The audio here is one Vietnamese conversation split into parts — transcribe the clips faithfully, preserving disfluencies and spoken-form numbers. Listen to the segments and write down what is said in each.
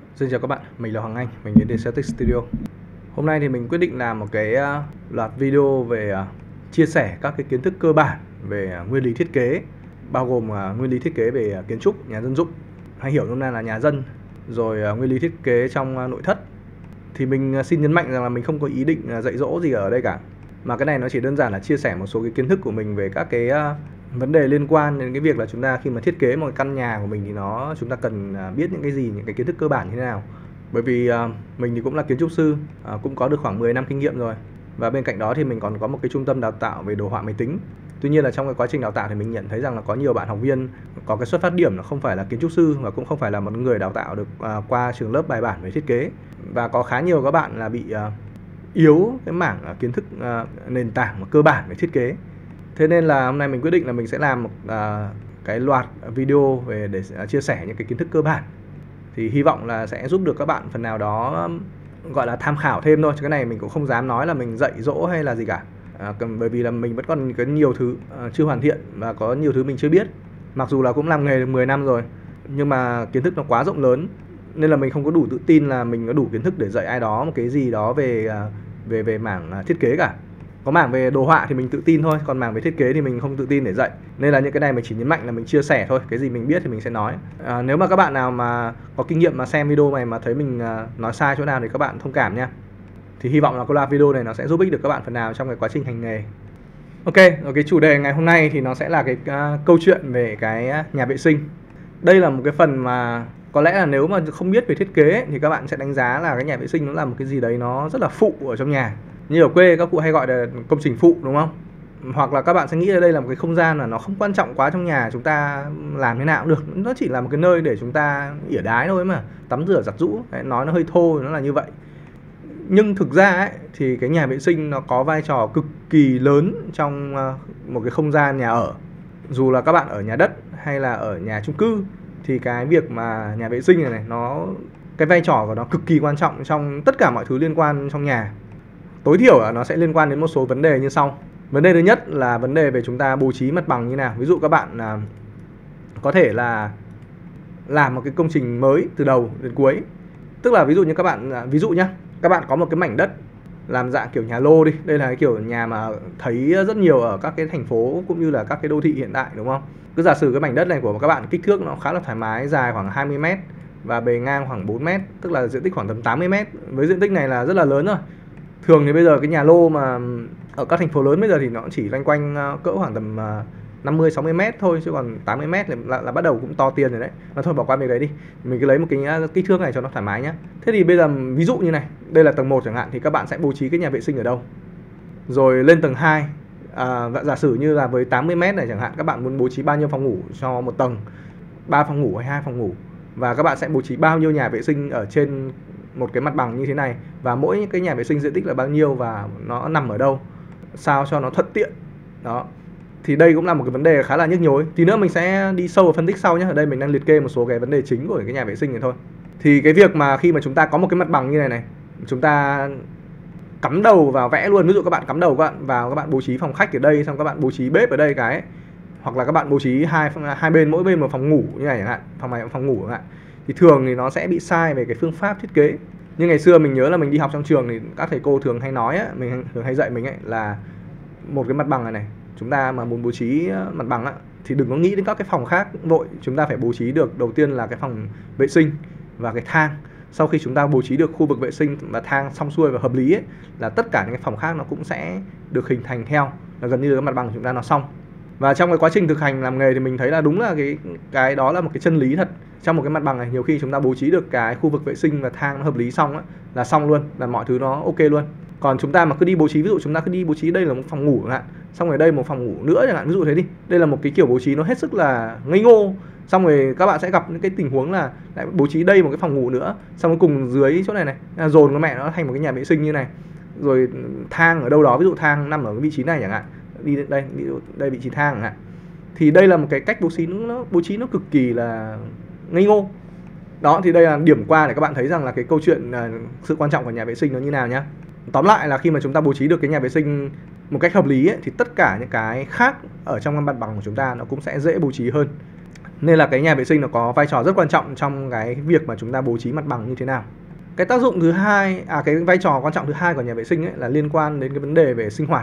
Xin chào các bạn, mình là Hoàng Anh, mình đến từ Celtic Studio. Hôm nay thì mình quyết định làm một cái uh, loạt video về uh, chia sẻ các cái kiến thức cơ bản về uh, nguyên lý thiết kế, bao gồm uh, nguyên lý thiết kế về uh, kiến trúc, nhà dân dụng, hay hiểu nôm na là nhà dân, rồi uh, nguyên lý thiết kế trong uh, nội thất. Thì mình uh, xin nhấn mạnh rằng là mình không có ý định uh, dạy dỗ gì ở đây cả, mà cái này nó chỉ đơn giản là chia sẻ một số cái kiến thức của mình về các cái uh, vấn đề liên quan đến cái việc là chúng ta khi mà thiết kế một căn nhà của mình thì nó chúng ta cần biết những cái gì, những cái kiến thức cơ bản như thế nào. Bởi vì uh, mình thì cũng là kiến trúc sư, uh, cũng có được khoảng mười năm kinh nghiệm rồi. Và bên cạnh đó thì mình còn có một cái trung tâm đào tạo về đồ họa máy tính. Tuy nhiên là trong cái quá trình đào tạo thì mình nhận thấy rằng là có nhiều bạn học viên có cái xuất phát điểm là không phải là kiến trúc sư và cũng không phải là một người đào tạo được uh, qua trường lớp bài bản về thiết kế. Và có khá nhiều các bạn là bị uh, yếu cái mảng uh, kiến thức uh, nền tảng và cơ bản về thiết kế. Thế nên là hôm nay mình quyết định là mình sẽ làm một uh, cái loạt video về để uh, chia sẻ những cái kiến thức cơ bản. Thì hy vọng là sẽ giúp được các bạn phần nào đó gọi là tham khảo thêm thôi. Chứ cái này mình cũng không dám nói là mình dạy dỗ hay là gì cả. À, bởi vì là mình vẫn còn có nhiều thứ uh, chưa hoàn thiện và có nhiều thứ mình chưa biết. Mặc dù là cũng làm nghề được mười năm rồi, nhưng mà kiến thức nó quá rộng lớn nên là mình không có đủ tự tin là mình có đủ kiến thức để dạy ai đó một cái gì đó về uh, về về mảng uh, thiết kế cả. Có mảng về đồ họa thì mình tự tin thôi, còn mảng về thiết kế thì mình không tự tin để dạy. Nên là những cái này mình chỉ nhấn mạnh là mình chia sẻ thôi, cái gì mình biết thì mình sẽ nói. À, nếu mà các bạn nào mà có kinh nghiệm mà xem video này mà thấy mình nói sai chỗ nào thì các bạn thông cảm nha. Thì hy vọng là cái loạt video này nó sẽ giúp ích được các bạn phần nào trong cái quá trình hành nghề. Ok, ở cái chủ đề ngày hôm nay thì nó sẽ là cái uh, câu chuyện về cái nhà vệ sinh. Đây là một cái phần mà có lẽ là nếu mà không biết về thiết kế thì các bạn sẽ đánh giá là cái nhà vệ sinh nó là một cái gì đấy nó rất là phụ ở trong nhà. Như ở quê các cụ hay gọi là công trình phụ, đúng không? Hoặc là các bạn sẽ nghĩ là đây là một cái không gian là nó không quan trọng quá trong nhà, chúng ta làm thế nào cũng được. Nó chỉ là một cái nơi để chúng ta ỉa đái thôi mà, tắm rửa giặt giũ. Nói nó hơi thô, nó là như vậy. Nhưng thực ra ấy, thì cái nhà vệ sinh nó có vai trò cực kỳ lớn trong một cái không gian nhà ở. Dù là các bạn ở nhà đất hay là ở nhà chung cư thì cái việc mà nhà vệ sinh này này nó cái vai trò của nó cực kỳ quan trọng trong tất cả mọi thứ liên quan trong nhà. Tối thiểu là nó sẽ liên quan đến một số vấn đề như sau. Vấn đề thứ nhất là vấn đề về chúng ta bố trí mặt bằng như nào. Ví dụ các bạn à, có thể là làm một cái công trình mới từ đầu đến cuối. Tức là ví dụ như các bạn, ví dụ nhá, các bạn có một cái mảnh đất làm dạng kiểu nhà lô đi. Đây là cái kiểu nhà mà thấy rất nhiều ở các cái thành phố cũng như là các cái đô thị hiện đại, đúng không? Cứ giả sử cái mảnh đất này của các bạn kích thước nó khá là thoải mái, dài khoảng hai mươi mét và bề ngang khoảng bốn mét, tức là diện tích khoảng tầm tám mươi mét. Với diện tích này là rất là lớn rồi. Thường thì bây giờ cái nhà lô mà ở các thành phố lớn bây giờ thì nó chỉ loanh quanh cỡ khoảng tầm năm mươi sáu mươi mét thôi, chứ còn tám mươi mét là, là, là bắt đầu cũng to tiền rồi đấy. Mà thôi bỏ qua việc đấy đi. Mình cứ lấy một cái kích thước này cho nó thoải mái nhá. Thế thì bây giờ ví dụ như này, đây là tầng một chẳng hạn, thì các bạn sẽ bố trí cái nhà vệ sinh ở đâu? Rồi lên tầng hai, à, giả sử như là với tám mươi mét này chẳng hạn, các bạn muốn bố trí bao nhiêu phòng ngủ cho một tầng? ba phòng ngủ hay hai phòng ngủ? Và các bạn sẽ bố trí bao nhiêu nhà vệ sinh ở trên một cái mặt bằng như thế này, và mỗi cái nhà vệ sinh diện tích là bao nhiêu và nó nằm ở đâu sao cho nó thuận tiện. Đó. Thì đây cũng là một cái vấn đề khá là nhức nhối. Tí nữa mình sẽ đi sâu vào phân tích sau nhé. Ở đây mình đang liệt kê một số cái vấn đề chính của cái nhà vệ sinh này thôi. Thì cái việc mà khi mà chúng ta có một cái mặt bằng như này này, chúng ta cắm đầu vào vẽ luôn. Ví dụ các bạn cắm đầu các bạn vào, các bạn bố trí phòng khách ở đây, xong các bạn bố trí bếp ở đây cái ấy. Hoặc là các bạn bố trí hai hai bên, mỗi bên một phòng ngủ như này chẳng hạn, phòng này phòng ngủ chẳng hạn. Thì thường thì nó sẽ bị sai về cái phương pháp thiết kế. Nhưng ngày xưa mình nhớ là mình đi học trong trường thì các thầy cô thường hay nói á, mình thường hay dạy mình ấy là một cái mặt bằng này này, chúng ta mà muốn bố trí mặt bằng á thì đừng có nghĩ đến các cái phòng khác vội. Chúng ta phải bố trí được đầu tiên là cái phòng vệ sinh và cái thang. Sau khi chúng ta bố trí được khu vực vệ sinh và thang xong xuôi và hợp lý ấy, là tất cả những cái phòng khác nó cũng sẽ được hình thành theo, là gần như cái mặt bằng của chúng ta nó xong. Và trong cái quá trình thực hành làm nghề thì mình thấy là đúng là cái cái đó là một cái chân lý thật. Trong một cái mặt bằng này, nhiều khi chúng ta bố trí được cái khu vực vệ sinh và thang nó hợp lý xong á, là xong luôn, là mọi thứ nó ok luôn. Còn chúng ta mà cứ đi bố trí, ví dụ chúng ta cứ đi bố trí đây là một phòng ngủ chẳng hạn, xong rồi đây một phòng ngủ nữa chẳng hạn, ví dụ thế đi. Đây là một cái kiểu bố trí nó hết sức là ngây ngô. Xong rồi các bạn sẽ gặp những cái tình huống là lại bố trí đây một cái phòng ngủ nữa, xong rồi cùng dưới chỗ này này dồn cái mẹ nó thành một cái nhà vệ sinh như này. Rồi thang ở đâu đó, ví dụ thang nằm ở cái vị trí này chẳng hạn, đi đây, ví dụ đây vị trí thang chẳng hạn. Thì đây là một cái cách bố trí nó bố trí nó cực kỳ là ngây ngô. Đó, thì đây là điểm qua để các bạn thấy rằng là cái câu chuyện uh, sự quan trọng của nhà vệ sinh nó như nào nhá. Tóm lại là khi mà chúng ta bố trí được cái nhà vệ sinh một cách hợp lý ấy, thì tất cả những cái khác ở trong mặt bằng của chúng ta nó cũng sẽ dễ bố trí hơn. Nên là cái nhà vệ sinh nó có vai trò rất quan trọng trong cái việc mà chúng ta bố trí mặt bằng như thế nào. Cái tác dụng thứ hai, à cái vai trò quan trọng thứ hai của nhà vệ sinh ấy là liên quan đến cái vấn đề về sinh hoạt.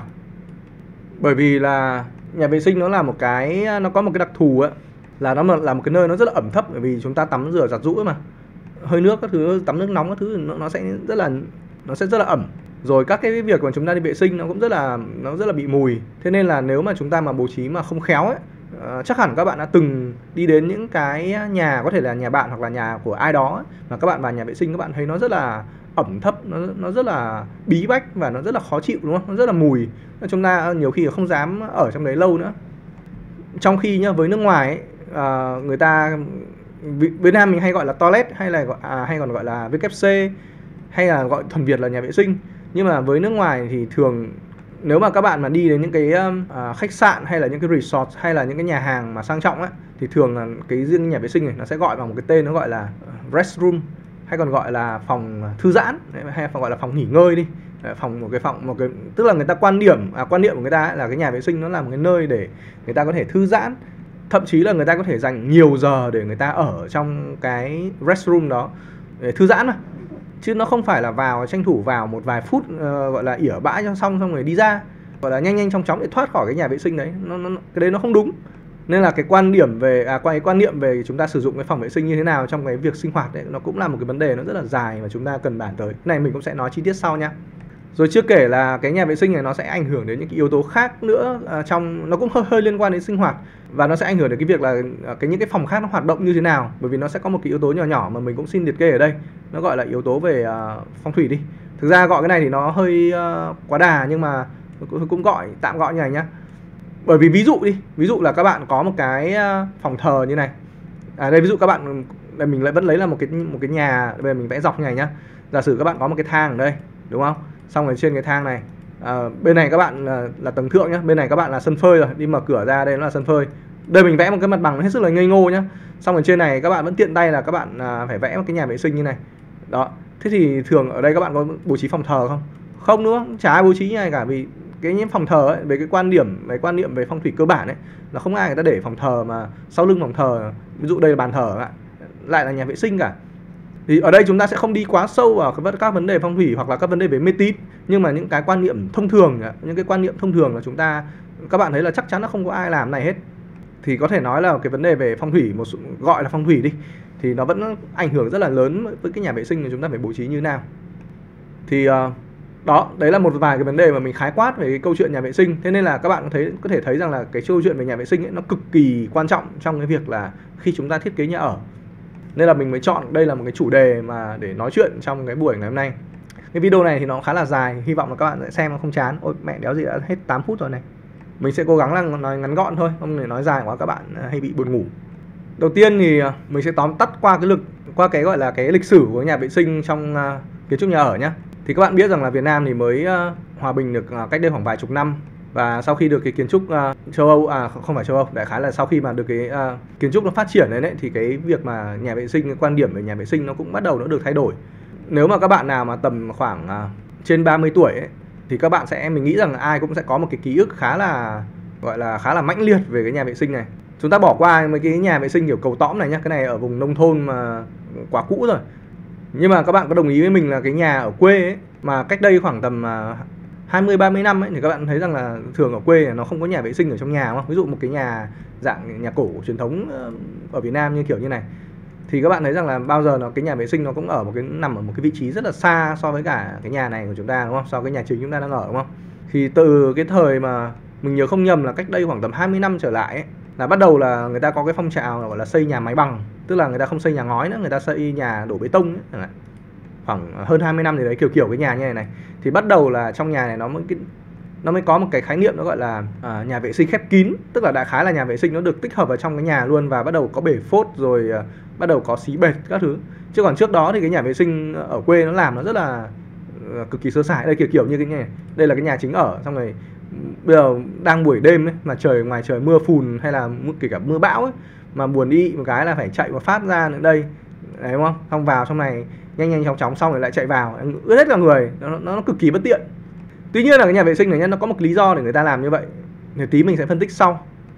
Bởi vì là nhà vệ sinh nó là một cái, nó có một cái đặc thù ấy, là nó là một cái nơi nó rất là ẩm thấp, bởi vì chúng ta tắm rửa giặt giũ mà. Hơi nước các thứ, tắm nước nóng các thứ nó, nó sẽ rất là nó sẽ rất là ẩm. Rồi các cái việc mà chúng ta đi vệ sinh nó cũng rất là nó rất là bị mùi. Thế nên là nếu mà chúng ta mà bố trí mà không khéo ấy, uh, chắc hẳn các bạn đã từng đi đến những cái nhà, có thể là nhà bạn hoặc là nhà của ai đó ấy, mà các bạn vào nhà vệ sinh các bạn thấy nó rất là ẩm thấp, nó nó rất là bí bách và nó rất là khó chịu, đúng không? Nó rất là mùi. Chúng ta nhiều khi không dám ở trong đấy lâu nữa. Trong khi nhá, với nước ngoài ấy, uh, người ta Việt Nam mình hay gọi là toilet, hay là gọi, à, hay còn gọi là vê kép xê, hay là gọi thuần Việt là nhà vệ sinh. Nhưng mà với nước ngoài thì thường nếu mà các bạn mà đi đến những cái uh, khách sạn hay là những cái resort hay là những cái nhà hàng mà sang trọng ấy, thì thường là cái riêng nhà vệ sinh này nó sẽ gọi bằng một cái tên, nó gọi là restroom, hay còn gọi là phòng thư giãn, hay còn gọi là phòng nghỉ ngơi đi. Phòng một cái phòng một cái tức là người ta quan điểm à, quan niệm của người ta ấy là cái nhà vệ sinh nó là một cái nơi để người ta có thể thư giãn, thậm chí là người ta có thể dành nhiều giờ để người ta ở trong cái restroom đó để thư giãn mà, chứ nó không phải là vào tranh thủ vào một vài phút uh, gọi là ỉa bãi cho xong xong rồi đi ra, gọi là nhanh nhanh chóng chóng để thoát khỏi cái nhà vệ sinh đấy. Nó, nó cái đấy nó không đúng. Nên là cái quan điểm về à quan cái quan niệm về chúng ta sử dụng cái phòng vệ sinh như thế nào trong cái việc sinh hoạt đấy, nó cũng là một cái vấn đề nó rất là dài mà chúng ta cần bàn tới. Cái này mình cũng sẽ nói chi tiết sau nha. Rồi chưa kể là cái nhà vệ sinh này nó sẽ ảnh hưởng đến những cái yếu tố khác nữa, à, trong nó cũng hơi hơi liên quan đến sinh hoạt, và nó sẽ ảnh hưởng đến cái việc là cái những cái phòng khác nó hoạt động như thế nào, bởi vì nó sẽ có một cái yếu tố nhỏ nhỏ mà mình cũng xin liệt kê ở đây, nó gọi là yếu tố về uh, phong thủy đi. Thực ra gọi cái này thì nó hơi uh, quá đà, nhưng mà cũng gọi tạm gọi như này nhá. Bởi vì ví dụ đi, ví dụ là các bạn có một cái uh, phòng thờ như này. À đây ví dụ các bạn, đây mình lại vẫn lấy là một cái một cái nhà, bây giờ mình vẽ dọc như này nhá. Giả sử các bạn có một cái thang ở đây, đúng không? Xong rồi trên cái thang này, à, bên này các bạn là, là tầng thượng nhá, bên này các bạn là sân phơi rồi, đi mở cửa ra đây nó là sân phơi. Đây mình vẽ một cái mặt bằng hết sức là ngây ngô nhá. Xong rồi trên này các bạn vẫn tiện tay là các bạn à, phải vẽ một cái nhà vệ sinh như này. Đó. Thế thì thường ở đây các bạn có bố trí phòng thờ không? Không nữa, chả ai bố trí như này cả, vì cái những phòng thờ ấy, về cái quan điểm, về quan niệm về phong thủy cơ bản ấy, là không ai người ta để phòng thờ mà sau lưng phòng thờ, ví dụ đây là bàn thờ lại, lại là nhà vệ sinh cả. Thì ở đây chúng ta sẽ không đi quá sâu vào các vấn đề phong thủy hoặc là các vấn đề về mê tín, nhưng mà những cái quan niệm thông thường, những cái quan niệm thông thường là chúng ta, các bạn thấy là chắc chắn là không có ai làm này hết. Thì có thể nói là cái vấn đề về phong thủy, một sự gọi là phong thủy đi, thì nó vẫn ảnh hưởng rất là lớn với cái nhà vệ sinh mà chúng ta phải bố trí như thế nào. Thì uh, đó, đấy là một vài cái vấn đề mà mình khái quát về cái câu chuyện nhà vệ sinh. Thế nên là các bạn có thấy có thể thấy rằng là cái câu chuyện về nhà vệ sinh ấy, nó cực kỳ quan trọng trong cái việc là khi chúng ta thiết kế nhà ở. Nên là mình mới chọn đây là một cái chủ đề mà để nói chuyện trong cái buổi ngày hôm nay. Cái video này thì nó khá là dài, hy vọng là các bạn sẽ xem nó không chán. Ôi mẹ đéo gì đã hết tám phút rồi này. Mình sẽ cố gắng là nói ngắn gọn thôi, không để nói dài quá các bạn hay bị buồn ngủ. Đầu tiên thì mình sẽ tóm tắt qua cái lực qua cái gọi là cái lịch sử của nhà vệ sinh trong uh, kiến trúc nhà ở nhé. Thì các bạn biết rằng là Việt Nam thì mới uh, hòa bình được uh, cách đây khoảng vài chục năm. Và sau khi được cái kiến trúc uh, châu Âu, à không phải châu Âu, đại khái là sau khi mà được cái uh, kiến trúc nó phát triển đấy, đấy thì cái việc mà nhà vệ sinh, cái quan điểm về nhà vệ sinh nó cũng bắt đầu nó được thay đổi. Nếu mà các bạn nào mà tầm khoảng uh, trên ba mươi tuổi ấy, thì các bạn sẽ, mình nghĩ rằng ai cũng sẽ có một cái ký ức khá là gọi là khá là mãnh liệt về cái nhà vệ sinh này. Chúng ta bỏ qua mấy cái nhà vệ sinh kiểu cầu tõm này nhá, cái này ở vùng nông thôn mà quá cũ rồi. Nhưng mà các bạn có đồng ý với mình là cái nhà ở quê ấy, mà cách đây khoảng tầm uh, hai mươi ba mươi năm ấy, thì các bạn thấy rằng là thường ở quê nó không có nhà vệ sinh ở trong nhà, đúng không? Ví dụ một cái nhà dạng nhà cổ truyền thống ở Việt Nam như kiểu như này, thì các bạn thấy rằng là bao giờ nó cái nhà vệ sinh nó cũng ở một cái nằm ở một cái vị trí rất là xa so với cả cái nhà này của chúng ta, đúng không? So với nhà chính chúng ta đang ở, đúng không? Thì từ cái thời mà mình nhớ không nhầm là cách đây khoảng tầm hai mươi năm trở lại ấy, là bắt đầu là người ta có cái phong trào gọi là xây nhà mái bằng, tức là người ta không xây nhà ngói nữa, người ta xây nhà đổ bê tông ấy. Khoảng hơn hai mươi năm thì đấy, kiểu kiểu cái nhà như này này, thì bắt đầu là trong nhà này nó mới cái, nó mới có một cái khái niệm nó gọi là à, nhà vệ sinh khép kín, tức là đại khái là nhà vệ sinh nó được tích hợp vào trong cái nhà luôn, và bắt đầu có bể phốt rồi à, bắt đầu có xí bệt các thứ. Chứ còn trước đó thì cái nhà vệ sinh ở quê nó làm nó rất là à, cực kỳ sơ sài. Đây kiểu kiểu như cái này, đây là cái nhà chính ở, xong rồi bây giờ đang buổi đêm ấy, mà trời ngoài trời mưa phùn hay là kể cả mưa bão ấy, mà buồn đi một cái là phải chạy một phát ra nữa đây, đấy đúng không? Xong vào trong này nhanh nhanh chóng chóng xong rồi lại chạy vào, ướt hết cả người, nó, nó, nó cực kỳ bất tiện. Tuy nhiên là cái nhà vệ sinh này nhá, nó có một lý do để người ta làm như vậy, thì tí mình sẽ phân tích sau.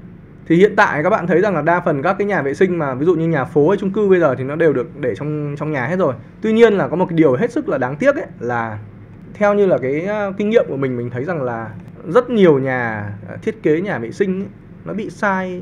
Thì hiện tại các bạn thấy rằng là đa phần các cái nhà vệ sinh mà ví dụ như nhà phố hay chung cư bây giờ thì nó đều được để trong trong nhà hết rồi. Tuy nhiên là có một cái điều hết sức là đáng tiếc ấy, là theo như là cái kinh nghiệm của mình mình thấy rằng là rất nhiều nhà thiết kế nhà vệ sinh ấy, nó bị sai,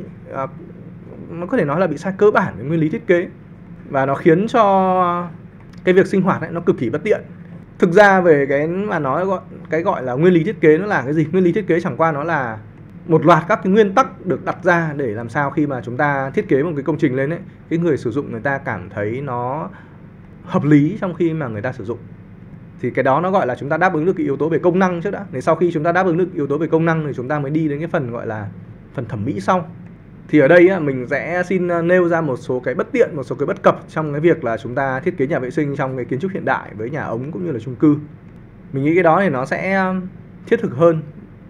nó có thể nói là bị sai cơ bản về nguyên lý thiết kế, và nó khiến cho cái việc sinh hoạt ấy, nó cực kỳ bất tiện. Thực ra về cái mà nói gọi cái gọi là nguyên lý thiết kế nó là cái gì? Nguyên lý thiết kế chẳng qua nó là một loạt các cái nguyên tắc được đặt ra để làm sao khi mà chúng ta thiết kế một cái công trình lên ấy, cái người sử dụng người ta cảm thấy nó hợp lý trong khi mà người ta sử dụng. Thì cái đó nó gọi là chúng ta đáp ứng được cái yếu tố về công năng trước đã. Để sau khi chúng ta đáp ứng được yếu tố về công năng thì chúng ta mới đi đến cái phần gọi là phần thẩm mỹ sau. Thì ở đây á, mình sẽ xin nêu ra một số cái bất tiện, một số cái bất cập trong cái việc là chúng ta thiết kế nhà vệ sinh trong cái kiến trúc hiện đại với nhà ống cũng như là chung cư. Mình nghĩ cái đó thì nó sẽ thiết thực hơn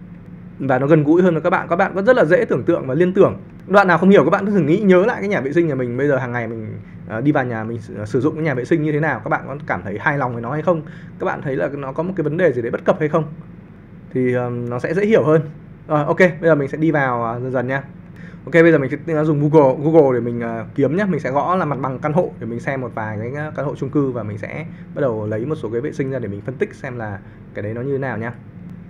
và nó gần gũi hơn với các bạn. Các bạn có rất là dễ tưởng tượng và liên tưởng. Đoạn nào không hiểu các bạn cứ thử nghĩ nhớ lại cái nhà vệ sinh nhà mình bây giờ hàng ngày mình đi vào nhà mình sử dụng cái nhà vệ sinh như thế nào. Các bạn có cảm thấy hài lòng với nó hay không? Các bạn thấy là nó có một cái vấn đề gì đấy bất cập hay không? Thì nó sẽ dễ hiểu hơn. Rồi ok, bây giờ mình sẽ đi vào dần dần nha. Ok, bây giờ mình sẽ dùng Google Google để mình uh, kiếm nhé. Mình sẽ gõ là mặt bằng căn hộ để mình xem một vài cái căn hộ chung cư và mình sẽ bắt đầu lấy một số cái vệ sinh ra để mình phân tích xem là cái đấy nó như thế nào nhá.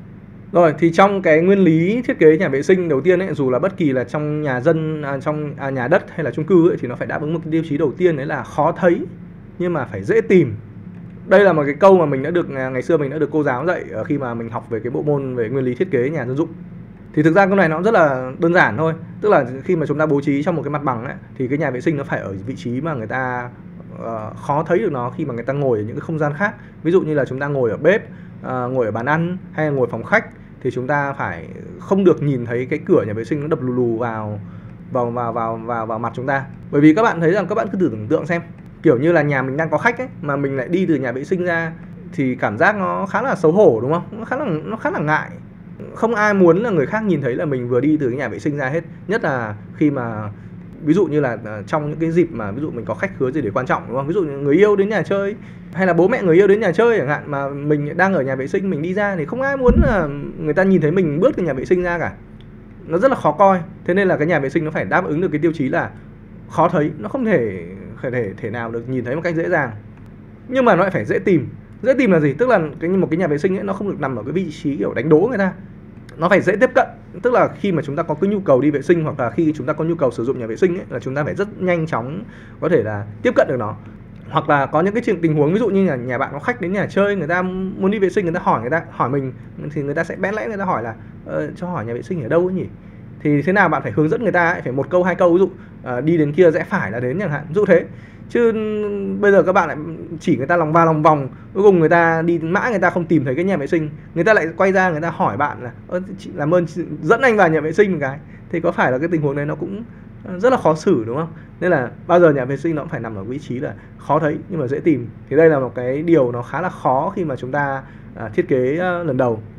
Rồi, thì trong cái nguyên lý thiết kế nhà vệ sinh đầu tiên ấy, dù là bất kỳ là trong nhà dân, à, trong à, nhà đất hay là chung cư ấy, thì nó phải đáp ứng một cái tiêu chí đầu tiên đấy là khó thấy nhưng mà phải dễ tìm. Đây là một cái câu mà mình đã được ngày xưa mình đã được cô giáo dạy khi mà mình học về cái bộ môn về nguyên lý thiết kế nhà dân dụng. Thì thực ra cái này nó rất là đơn giản thôi. Tức là khi mà chúng ta bố trí trong một cái mặt bằng ấy, thì cái nhà vệ sinh nó phải ở vị trí mà người ta uh, khó thấy được nó khi mà người ta ngồi ở những cái không gian khác. Ví dụ như là chúng ta ngồi ở bếp, uh, ngồi ở bàn ăn hay là ngồi phòng khách, thì chúng ta phải không được nhìn thấy cái cửa nhà vệ sinh nó đập lù lù vào vào vào vào vào vào mặt chúng ta. Bởi vì các bạn thấy rằng các bạn cứ thử tưởng tượng xem, kiểu như là nhà mình đang có khách ấy mà mình lại đi từ nhà vệ sinh ra thì cảm giác nó khá là xấu hổ đúng không? Nó khá là nó khá là ngại. Không ai muốn là người khác nhìn thấy là mình vừa đi từ cái nhà vệ sinh ra hết. Nhất là khi mà ví dụ như là trong những cái dịp mà ví dụ mình có khách khứa gì để quan trọng đúng không? Ví dụ như người yêu đến nhà chơi hay là bố mẹ người yêu đến nhà chơi chẳng hạn, mà mình đang ở nhà vệ sinh mình đi ra thì không ai muốn là người ta nhìn thấy mình bước từ nhà vệ sinh ra cả. Nó rất là khó coi. Thế nên là cái nhà vệ sinh nó phải đáp ứng được cái tiêu chí là khó thấy, nó không thể thể thể nào được nhìn thấy một cách dễ dàng. Nhưng mà nó lại phải dễ tìm. Dễ tìm là gì? Tức là cái một cái nhà vệ sinh ấy, nó không được nằm ở cái vị trí kiểu đánh đố người ta. Nó phải dễ tiếp cận. Tức là khi mà chúng ta có cái nhu cầu đi vệ sinh hoặc là khi chúng ta có nhu cầu sử dụng nhà vệ sinh ấy, là chúng ta phải rất nhanh chóng có thể là tiếp cận được nó. Hoặc là có những cái tình huống ví dụ như là nhà bạn có khách đến nhà chơi, người ta muốn đi vệ sinh, người ta hỏi người ta hỏi mình thì người ta sẽ bén lẽ người ta hỏi là ờ, cho hỏi nhà vệ sinh ở đâu ấy nhỉ? Thì thế nào bạn phải hướng dẫn người ta ấy, phải một câu hai câu, ví dụ uh, đi đến kia rẽ phải là đến chẳng hạn, ví dụ thế. Chứ bây giờ các bạn lại chỉ người ta lòng va lòng vòng, cuối cùng người ta đi mãi người ta không tìm thấy cái nhà vệ sinh, người ta lại quay ra người ta hỏi bạn là ơ chị làm ơn chị dẫn anh vào nhà vệ sinh một cái. Thì có phải là cái tình huống này nó cũng rất là khó xử đúng không? Nên là bao giờ nhà vệ sinh nó cũng phải nằm ở vị trí là khó thấy nhưng mà dễ tìm. Thì đây là một cái điều nó khá là khó khi mà chúng ta à, thiết kế uh, lần đầu.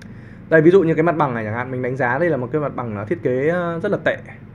Đây ví dụ như cái mặt bằng này chẳng hạn, mình đánh giá đây là một cái mặt bằng thiết kế rất là tệ.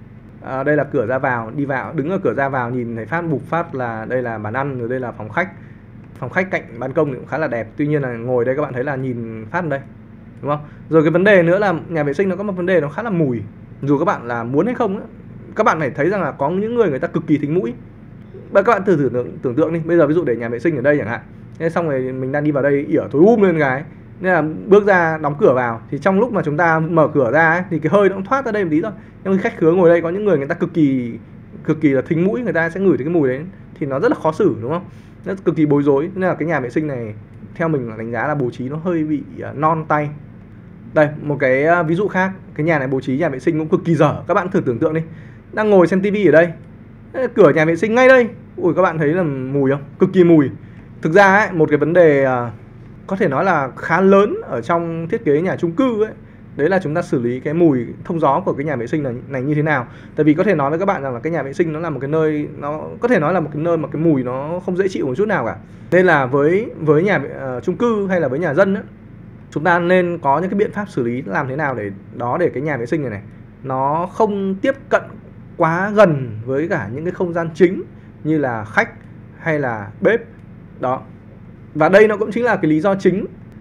À, đây là cửa ra vào, đi vào, đứng ở cửa ra vào nhìn thấy phát bục phát là đây là bàn ăn, rồi đây là phòng khách. Phòng khách cạnh ban công thì cũng khá là đẹp. Tuy nhiên là ngồi đây các bạn thấy là nhìn phát đây, đúng không? Rồi cái vấn đề nữa là nhà vệ sinh nó có một vấn đề nó khá là mùi. Dù các bạn là muốn hay không ấy, các bạn phải thấy rằng là có những người người ta cực kỳ thính mũi. Các bạn thử tưởng, tưởng tượng đi, bây giờ ví dụ để nhà vệ sinh ở đây chẳng hạn, thế xong rồi mình đang đi vào đây ỉa thối um lên cái, nên là bước ra đóng cửa vào thì trong lúc mà chúng ta mở cửa ra ấy, thì cái hơi nó cũng thoát ra đây một tí thôi. Nhưng khách khứa ngồi đây có những người người ta cực kỳ cực kỳ là thính mũi, người ta sẽ ngửi thấy cái mùi đấy thì nó rất là khó xử đúng không? Nó cực kỳ bối rối. Nên là cái nhà vệ sinh này theo mình đánh giá là bố trí nó hơi bị non tay. Đây một cái ví dụ khác, cái nhà này bố trí nhà vệ sinh cũng cực kỳ dở. Các bạn thử tưởng tượng đi, đang ngồi xem tivi ở đây, cửa nhà vệ sinh ngay đây, ui các bạn thấy là mùi không? Cực kỳ mùi. Thực ra ấy, một cái vấn đề có thể nói là khá lớn ở trong thiết kế nhà chung cư ấy, đấy là chúng ta xử lý cái mùi thông gió của cái nhà vệ sinh này, này như thế nào. Tại vì có thể nói với các bạn rằng là cái nhà vệ sinh nó là một cái nơi, nó có thể nói là một cái nơi mà cái mùi nó không dễ chịu một chút nào cả. Nên là với với nhà uh, chung cư hay là với nhà dân ấy, chúng ta nên có những cái biện pháp xử lý làm thế nào để đó để cái nhà vệ sinh này này nó không tiếp cận quá gần với cả những cái không gian chính như là khách hay là bếp đó. Và đây nó cũng chính là cái lý do chính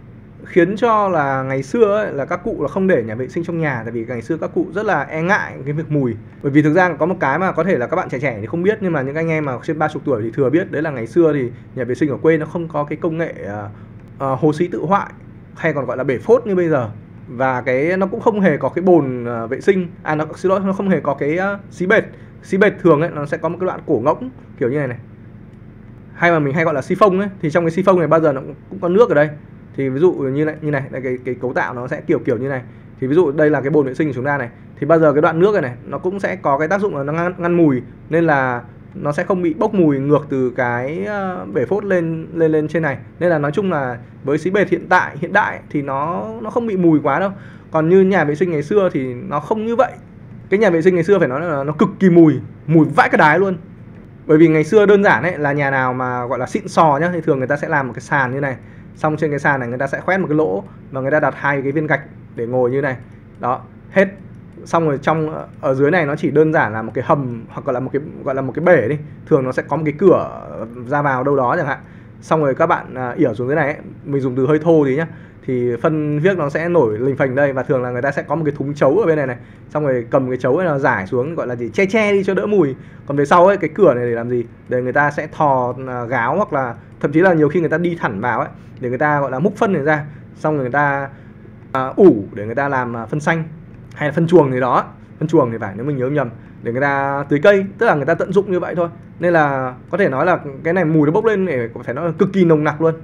khiến cho là ngày xưa ấy, là các cụ là không để nhà vệ sinh trong nhà, tại vì ngày xưa các cụ rất là e ngại cái việc mùi. Bởi vì thực ra có một cái mà có thể là các bạn trẻ trẻ thì không biết, nhưng mà những anh em mà trên ba mươi tuổi thì thừa biết, đấy là ngày xưa thì nhà vệ sinh ở quê nó không có cái công nghệ uh, uh, hồ xí tự hoại hay còn gọi là bể phốt như bây giờ, và cái nó cũng không hề có cái bồn uh, vệ sinh, à nó xin lỗi, nó không hề có cái uh, xí bệt. Xí bệt thường ấy nó sẽ có một cái đoạn cổ ngỗng kiểu như này này, hay mà mình hay gọi là siphon ấy, thì trong cái siphon này bao giờ nó cũng có nước ở đây. Thì ví dụ như này, như này, cái cái cấu tạo nó sẽ kiểu kiểu như này. Thì ví dụ đây là cái bồn vệ sinh của chúng ta này, thì bao giờ cái đoạn nước này này nó cũng sẽ có cái tác dụng là nó ngăn, ngăn mùi, nên là nó sẽ không bị bốc mùi ngược từ cái bể phốt lên lên lên trên này. Nên là nói chung là với xí bệt hiện tại hiện đại thì nó nó không bị mùi quá đâu. Còn như nhà vệ sinh ngày xưa thì nó không như vậy. Cái nhà vệ sinh ngày xưa phải nói là nó cực kỳ mùi, mùi vãi cái đái luôn. Bởi vì ngày xưa đơn giản ấy, là nhà nào mà gọi là xịn sò nhá, thì thường người ta sẽ làm một cái sàn như này, xong trên cái sàn này người ta sẽ khoét một cái lỗ và người ta đặt hai cái viên gạch để ngồi như này. Đó, hết. Xong rồi trong ở dưới này nó chỉ đơn giản là một cái hầm hoặc là một cái gọi là một cái bể đi. Thường nó sẽ có một cái cửa ra vào đâu đó chẳng hạn. Xong rồi các bạn ỉa xuống dưới này ấy, mình dùng từ hơi thô tí nhá, thì phân viếc nó sẽ nổi lình phình đây, và thường là người ta sẽ có một cái thúng chấu ở bên này này, xong rồi cầm cái chấu này nó giải xuống, gọi là gì, che che đi cho đỡ mùi. Còn về sau ấy, cái cửa này để làm gì? Để người ta sẽ thò gáo, hoặc là thậm chí là nhiều khi người ta đi thẳng vào ấy, để người ta gọi là múc phân này ra, xong rồi người ta à, ủ để người ta làm phân xanh hay là phân chuồng gì đó. Phân chuồng thì phải, nếu mình nhớ nhầm, để người ta tưới cây, tức là người ta tận dụng như vậy thôi. Nên là có thể nói là cái này mùi nó bốc lên để phải nói là cực kỳ nồng nặc luôn,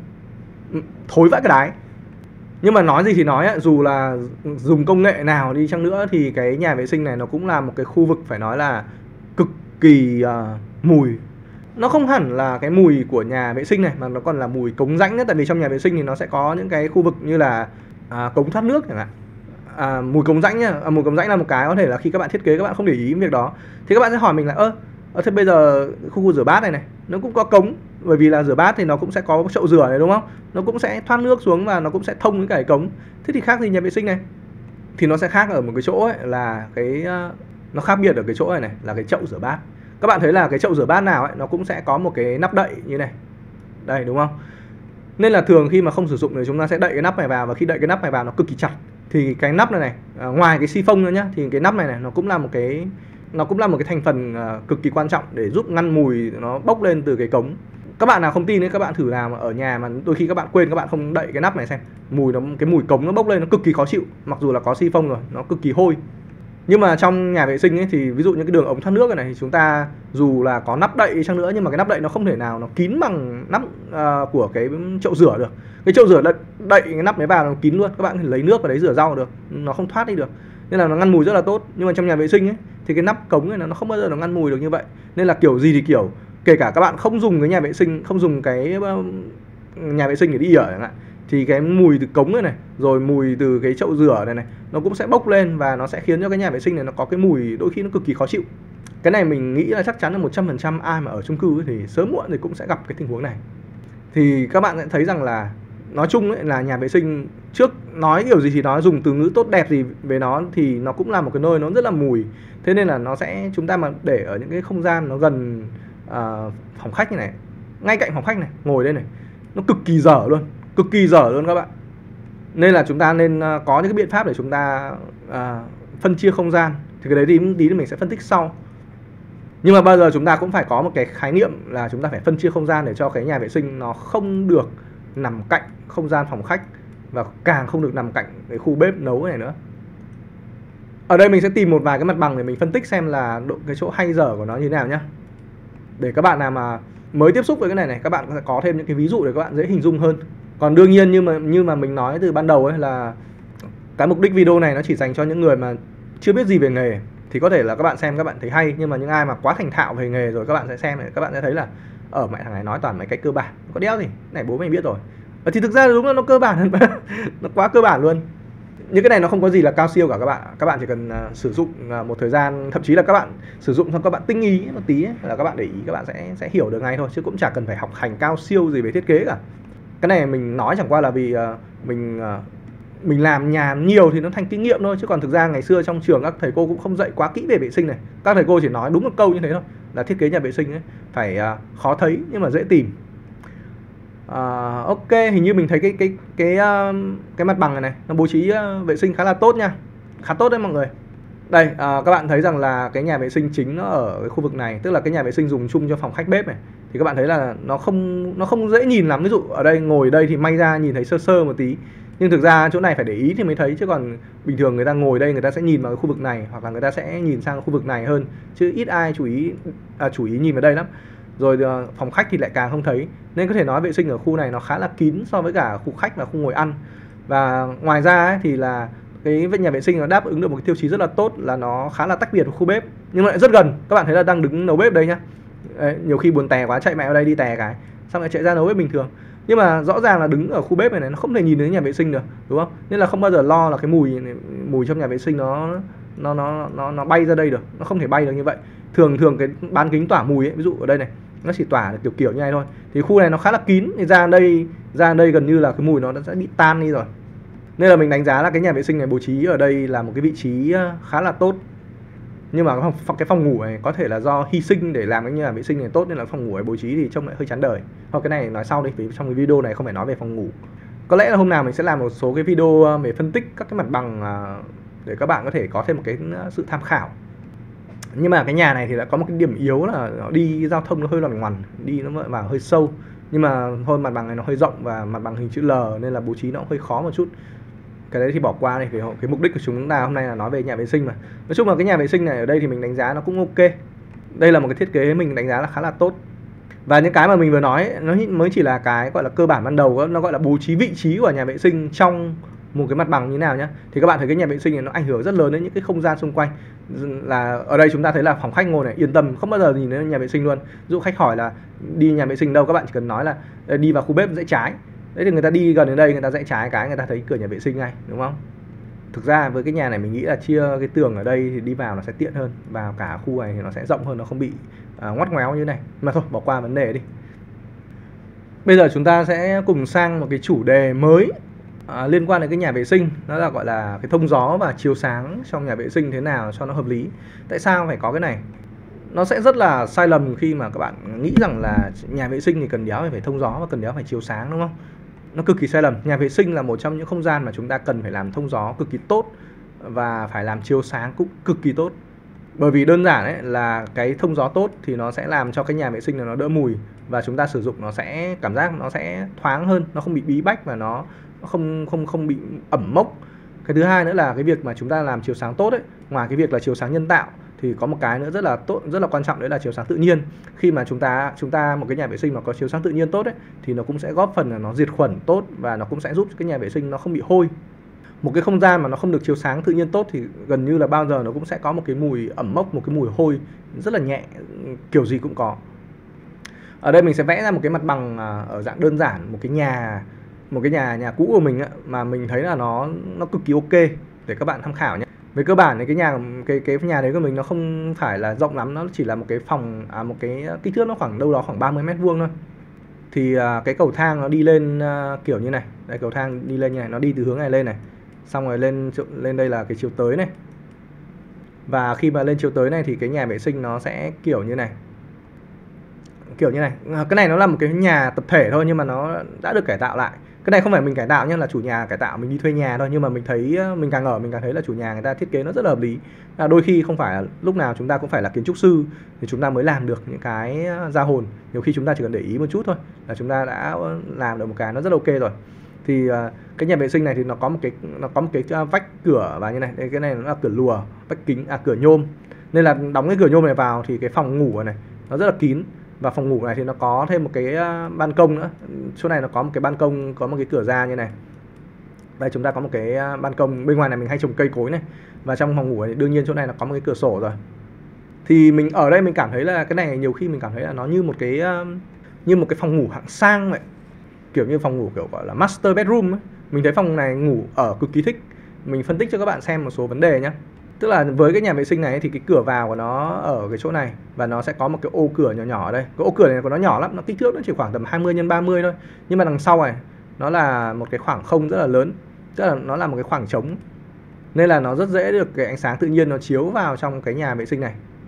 thối vãi cái đái. Nhưng mà nói gì thì nói ấy, dù là dùng công nghệ nào đi chăng nữa thì cái nhà vệ sinh này nó cũng là một cái khu vực phải nói là cực kỳ uh, mùi. Nó không hẳn là cái mùi của nhà vệ sinh này, mà nó còn là mùi cống rãnh nữa. Tại vì trong nhà vệ sinh thì nó sẽ có những cái khu vực như là à, cống thoát nước chẳng hạn. À, mùi cống rãnh nhá, à, mùi cống rãnh là một cái có thể là khi các bạn thiết kế các bạn không để ý việc đó, thì các bạn sẽ hỏi mình là ơ, ơ thế bây giờ khu vực rửa bát này này nó cũng có cống, bởi vì là rửa bát thì nó cũng sẽ có chậu rửa này đúng không, nó cũng sẽ thoát nước xuống và nó cũng sẽ thông với cả cái cống. Thế thì khác gì nhà vệ sinh này? Thì nó sẽ khác ở một cái chỗ ấy, là cái nó khác biệt ở cái chỗ này này, là cái chậu rửa bát. Các bạn thấy là cái chậu rửa bát nào ấy nó cũng sẽ có một cái nắp đậy như này đây đúng không? Nên là thường khi mà không sử dụng thì chúng ta sẽ đậy cái nắp này vào, và khi đậy cái nắp này vào nó cực kỳ chặt. Thì cái nắp này này, à, ngoài cái siphon nữa nhá, thì cái nắp này này nó cũng là một cái nó cũng là một cái thành phần uh, cực kỳ quan trọng để giúp ngăn mùi nó bốc lên từ cái cống. Các bạn nào không tin ấy, các bạn thử làm ở nhà mà đôi khi các bạn quên các bạn không đậy cái nắp này xem, mùi nó cái mùi cống nó bốc lên nó cực kỳ khó chịu, mặc dù là có siphon rồi, nó cực kỳ hôi. Nhưng mà trong nhà vệ sinh ấy thì ví dụ những cái đường ống thoát nước này thì chúng ta dù là có nắp đậy chăng nữa, nhưng mà cái nắp đậy nó không thể nào nó kín bằng nắp uh, của cái chậu rửa được. Cái chậu rửa đậy, đậy cái nắp đấy vào nó kín luôn, các bạn có thể lấy nước vào đấy rửa rau được, nó không thoát đi được, nên là nó ngăn mùi rất là tốt. Nhưng mà trong nhà vệ sinh ấy thì cái nắp cống này nó không bao giờ nó ngăn mùi được như vậy. Nên là kiểu gì thì kiểu, kể cả các bạn không dùng cái nhà vệ sinh, không dùng cái uh, nhà vệ sinh để đi ỉa chẳng hạn, thì cái mùi từ cống này này, rồi mùi từ cái chậu rửa này này, nó cũng sẽ bốc lên và nó sẽ khiến cho cái nhà vệ sinh này nó có cái mùi đôi khi nó cực kỳ khó chịu. Cái này mình nghĩ là chắc chắn là một trăm phần trăm ai mà ở chung cư ấy, thì sớm muộn thì cũng sẽ gặp cái tình huống này. Thì các bạn sẽ thấy rằng là nói chung ấy, là nhà vệ sinh trước nói kiểu gì thì nói, dùng từ ngữ tốt đẹp gì về nó thì nó cũng là một cái nơi nó rất là mùi. Thế nên là nó sẽ, chúng ta mà để ở những cái không gian nó gần uh, phòng khách như này, ngay cạnh phòng khách này, ngồi đây này, nó cực kỳ dở luôn, cực kỳ dở luôn các bạn. Nên là chúng ta nên uh, có những cái biện pháp để chúng ta uh, phân chia không gian. Thì cái đấy tí, tí mình sẽ phân tích sau. Nhưng mà bao giờ chúng ta cũng phải có một cái khái niệm là chúng ta phải phân chia không gian để cho cái nhà vệ sinh nó không được nằm cạnh không gian phòng khách, và càng không được nằm cạnh cái khu bếp nấu này nữa. Ở đây mình sẽ tìm một vài cái mặt bằng để mình phân tích xem là độ, cái chỗ hay dở của nó như thế nào nhá. Để các bạn nào mà mới tiếp xúc với cái này này, các bạn sẽ có thêm những cái ví dụ để các bạn dễ hình dung hơn. Còn đương nhiên như mà như mà mình nói từ ban đầu ấy, là cái mục đích video này nó chỉ dành cho những người mà chưa biết gì về nghề. Thì có thể là các bạn xem các bạn thấy hay, nhưng mà những ai mà quá thành thạo về nghề rồi các bạn sẽ xem này, các bạn sẽ thấy là ở mẹ thằng này nói toàn mấy cái cơ bản, có đéo gì, này bố mày biết rồi. Thì thực ra là đúng là nó cơ bản nó quá cơ bản luôn. Những cái này nó không có gì là cao siêu cả các bạn. Các bạn chỉ cần uh, sử dụng uh, một thời gian, thậm chí là các bạn sử dụng xong các bạn tinh ý một tí ấy, là các bạn để ý các bạn sẽ sẽ hiểu được ngay thôi, chứ cũng chả cần phải học hành cao siêu gì về thiết kế cả. Cái này mình nói chẳng qua là vì uh, mình uh, mình làm nhà nhiều thì nó thành kinh nghiệm thôi, chứ còn thực ra ngày xưa trong trường các thầy cô cũng không dạy quá kỹ về vệ sinh này. Các thầy cô chỉ nói đúng một câu như thế thôi, là thiết kế nhà vệ sinh ấy phải uh, khó thấy nhưng mà dễ tìm. À, ok, hình như mình thấy cái cái cái uh, cái mặt bằng này này nó bố trí uh, vệ sinh khá là tốt nha, khá tốt đấy mọi người. Đây, uh, các bạn thấy rằng là cái nhà vệ sinh chính nó ở cái khu vực này, tức là cái nhà vệ sinh dùng chung cho phòng khách bếp này, thì các bạn thấy là nó không nó không dễ nhìn lắm. Ví dụ ở đây ngồi đây thì may ra nhìn thấy sơ sơ một tí, nhưng thực ra chỗ này phải để ý thì mới thấy, chứ còn bình thường người ta ngồi đây người ta sẽ nhìn vào cái khu vực này, hoặc là người ta sẽ nhìn sang khu vực này hơn, chứ ít ai chú ý à, chú ý nhìn vào đây lắm. Rồi phòng khách thì lại càng không thấy, nên có thể nói vệ sinh ở khu này nó khá là kín so với cả khu khách và khu ngồi ăn. Và ngoài ra ấy, thì là cái nhà vệ sinh nó đáp ứng được một cái tiêu chí rất là tốt là nó khá là tách biệt với khu bếp, nhưng lại rất gần. Các bạn thấy là đang đứng nấu bếp đây nhá. Đấy, nhiều khi buồn tè quá chạy mẹ vào đây đi tè cái xong lại chạy ra nấu bếp bình thường, nhưng mà rõ ràng là đứng ở khu bếp này, này nó không thể nhìn đến nhà vệ sinh được, đúng không? Nên là không bao giờ lo là cái mùi mùi trong nhà vệ sinh nó nó nó nó nó bay ra đây được, nó không thể bay được như vậy. Thường thường cái bán kính tỏa mùi ấy, ví dụ ở đây này nó chỉ tỏa được kiểu kiểu như này thôi, thì khu này nó khá là kín, thì ra đây ra đây gần như là cái mùi nó đã sẽ bị tan đi rồi. Nên là mình đánh giá là cái nhà vệ sinh này bố trí ở đây là một cái vị trí khá là tốt. Nhưng mà cái phòng, cái phòng ngủ này có thể là do hy sinh để làm cái nhà vệ sinh này tốt, nên là phòng ngủ này bố trí thì trông lại hơi chán đời. Thôi cái này nói sau đi, vì trong cái video này không phải nói về phòng ngủ. Có lẽ là hôm nào mình sẽ làm một số cái video về phân tích các cái mặt bằng để các bạn có thể có thêm một cái sự tham khảo. Nhưng mà cái nhà này thì đã có một cái điểm yếu là nó đi giao thông nó hơi loằn ngoằn, đi nó vào hơi sâu. Nhưng mà thôi, mặt bằng này nó hơi rộng và mặt bằng hình chữ L nên là bố trí nó cũng hơi khó một chút. Cái đấy thì bỏ qua này, vì cái mục đích của chúng ta hôm nay là nói về nhà vệ sinh mà. Nói chung là cái nhà vệ sinh này ở đây thì mình đánh giá nó cũng ok. Đây là một cái thiết kế mình đánh giá là khá là tốt. Và những cái mà mình vừa nói nó mới chỉ là cái gọi là cơ bản ban đầu, nó gọi là bố trí vị trí của nhà vệ sinh trong một cái mặt bằng như nào nhá. Thì các bạn thấy cái nhà vệ sinh này nó ảnh hưởng rất lớn đến những cái không gian xung quanh. Là ở đây chúng ta thấy là phòng khách ngồi này yên tâm, không bao giờ nhìn đến nhà vệ sinh luôn. Ví dụ khách hỏi là đi nhà vệ sinh đâu, các bạn chỉ cần nói là đi vào khu bếp rẽ trái. Đấy thì người ta đi gần đến đây, người ta rẽ trái cái người ta thấy cửa nhà vệ sinh ngay, đúng không? Thực ra với cái nhà này mình nghĩ là chia cái tường ở đây thì đi vào nó sẽ tiện hơn, vào cả khu này thì nó sẽ rộng hơn, nó không bị uh, ngoắt ngoéo như này. Mà thôi, bỏ qua vấn đề đi. Bây giờ chúng ta sẽ cùng sang một cái chủ đề mới uh, liên quan đến cái nhà vệ sinh. Đó là gọi là cái thông gió và chiếu sáng trong nhà vệ sinh thế nào cho nó hợp lý. Tại sao phải có cái này? Nó sẽ rất là sai lầm khi mà các bạn nghĩ rằng là nhà vệ sinh thì cần đéo phải thông gió và cần đéo phải chiếu sáng, đúng không? Nó cực kỳ sai lầm. Nhà vệ sinh là một trong những không gian mà chúng ta cần phải làm thông gió cực kỳ tốt và phải làm chiếu sáng cũng cực kỳ tốt. Bởi vì đơn giản ấy là cái thông gió tốt thì nó sẽ làm cho cái nhà vệ sinh này nó đỡ mùi, và chúng ta sử dụng nó sẽ cảm giác nó sẽ thoáng hơn, nó không bị bí bách và nó không không không bị ẩm mốc. Cái thứ hai nữa là cái việc mà chúng ta làm chiếu sáng tốt ấy, ngoài cái việc là chiếu sáng nhân tạo thì có một cái nữa rất là tốt, rất là quan trọng, đấy là chiếu sáng tự nhiên. Khi mà chúng ta chúng ta một cái nhà vệ sinh mà có chiếu sáng tự nhiên tốt ấy, thì nó cũng sẽ góp phần là nó diệt khuẩn tốt, và nó cũng sẽ giúp cái nhà vệ sinh nó không bị hôi. Một cái không gian mà nó không được chiếu sáng tự nhiên tốt thì gần như là bao giờ nó cũng sẽ có một cái mùi ẩm mốc, một cái mùi hôi rất là nhẹ, kiểu gì cũng có. Ở đây mình sẽ vẽ ra một cái mặt bằng ở dạng đơn giản, một cái nhà một cái nhà nhà cũ của mình ấy, mà mình thấy là nó nó cực kỳ ok để các bạn tham khảo nhé. Về cơ bản thì cái nhà cái cái nhà đấy của mình nó không phải là rộng lắm, nó chỉ là một cái phòng à, một cái kích thước nó khoảng đâu đó khoảng ba mươi mét vuông thôi. Thì à, cái cầu thang nó đi lên à, kiểu như này. Đây, cầu thang đi lên như này, nó đi từ hướng này lên này. Xong rồi lên lên đây là cái chiếu tới này. Và khi mà lên chiếu tới này thì cái nhà vệ sinh nó sẽ kiểu như này. Kiểu như này. Cái này nó là một cái nhà tập thể thôi, nhưng mà nó đã được cải tạo lại. Cái này không phải mình cải tạo nhé, là chủ nhà cải tạo, mình đi thuê nhà thôi. Nhưng mà mình thấy, mình càng ở mình càng thấy là chủ nhà người ta thiết kế nó rất là hợp lý. À, đôi khi không phải là lúc nào chúng ta cũng phải là kiến trúc sư thì chúng ta mới làm được những cái ra hồn. Nhiều khi chúng ta chỉ cần để ý một chút thôi là chúng ta đã làm được một cái nó rất ok rồi. Thì cái nhà vệ sinh này thì nó có một cái nó có một cái vách cửa và như này. Đây, cái này nó là cửa lùa, vách kính, à cửa nhôm. Nên là đóng cái cửa nhôm này vào thì cái phòng ngủ này nó rất là kín. Và phòng ngủ này thì nó có thêm một cái ban công nữa. Chỗ này nó có một cái ban công, có một cái cửa ra như này. Đây chúng ta có một cái ban công. Bên ngoài này mình hay trồng cây cối này. Và trong phòng ngủ này đương nhiên chỗ này nó có một cái cửa sổ rồi. Thì mình ở đây mình cảm thấy là cái này nhiều khi mình cảm thấy là nó như một cái như một cái phòng ngủ hạng sang vậy. Kiểu như phòng ngủ kiểu gọi là master bedroom ấy. Mình thấy phòng này ngủ ở cực kỳ thích. Mình phân tích cho các bạn xem một số vấn đề nhé. Tức là với cái nhà vệ sinh này thì cái cửa vào của nó ở cái chỗ này, và nó sẽ có một cái ô cửa nhỏ nhỏ ở đây. Cái ô cửa này của nó nhỏ lắm, nó kích thước nó chỉ khoảng tầm hai mươi nhân ba mươi thôi. Nhưng mà đằng sau này nó là một cái khoảng không rất là lớn, tức là nó là một cái khoảng trống. Nên là nó rất dễ được cái ánh sáng tự nhiên nó chiếu vào trong cái nhà vệ sinh này.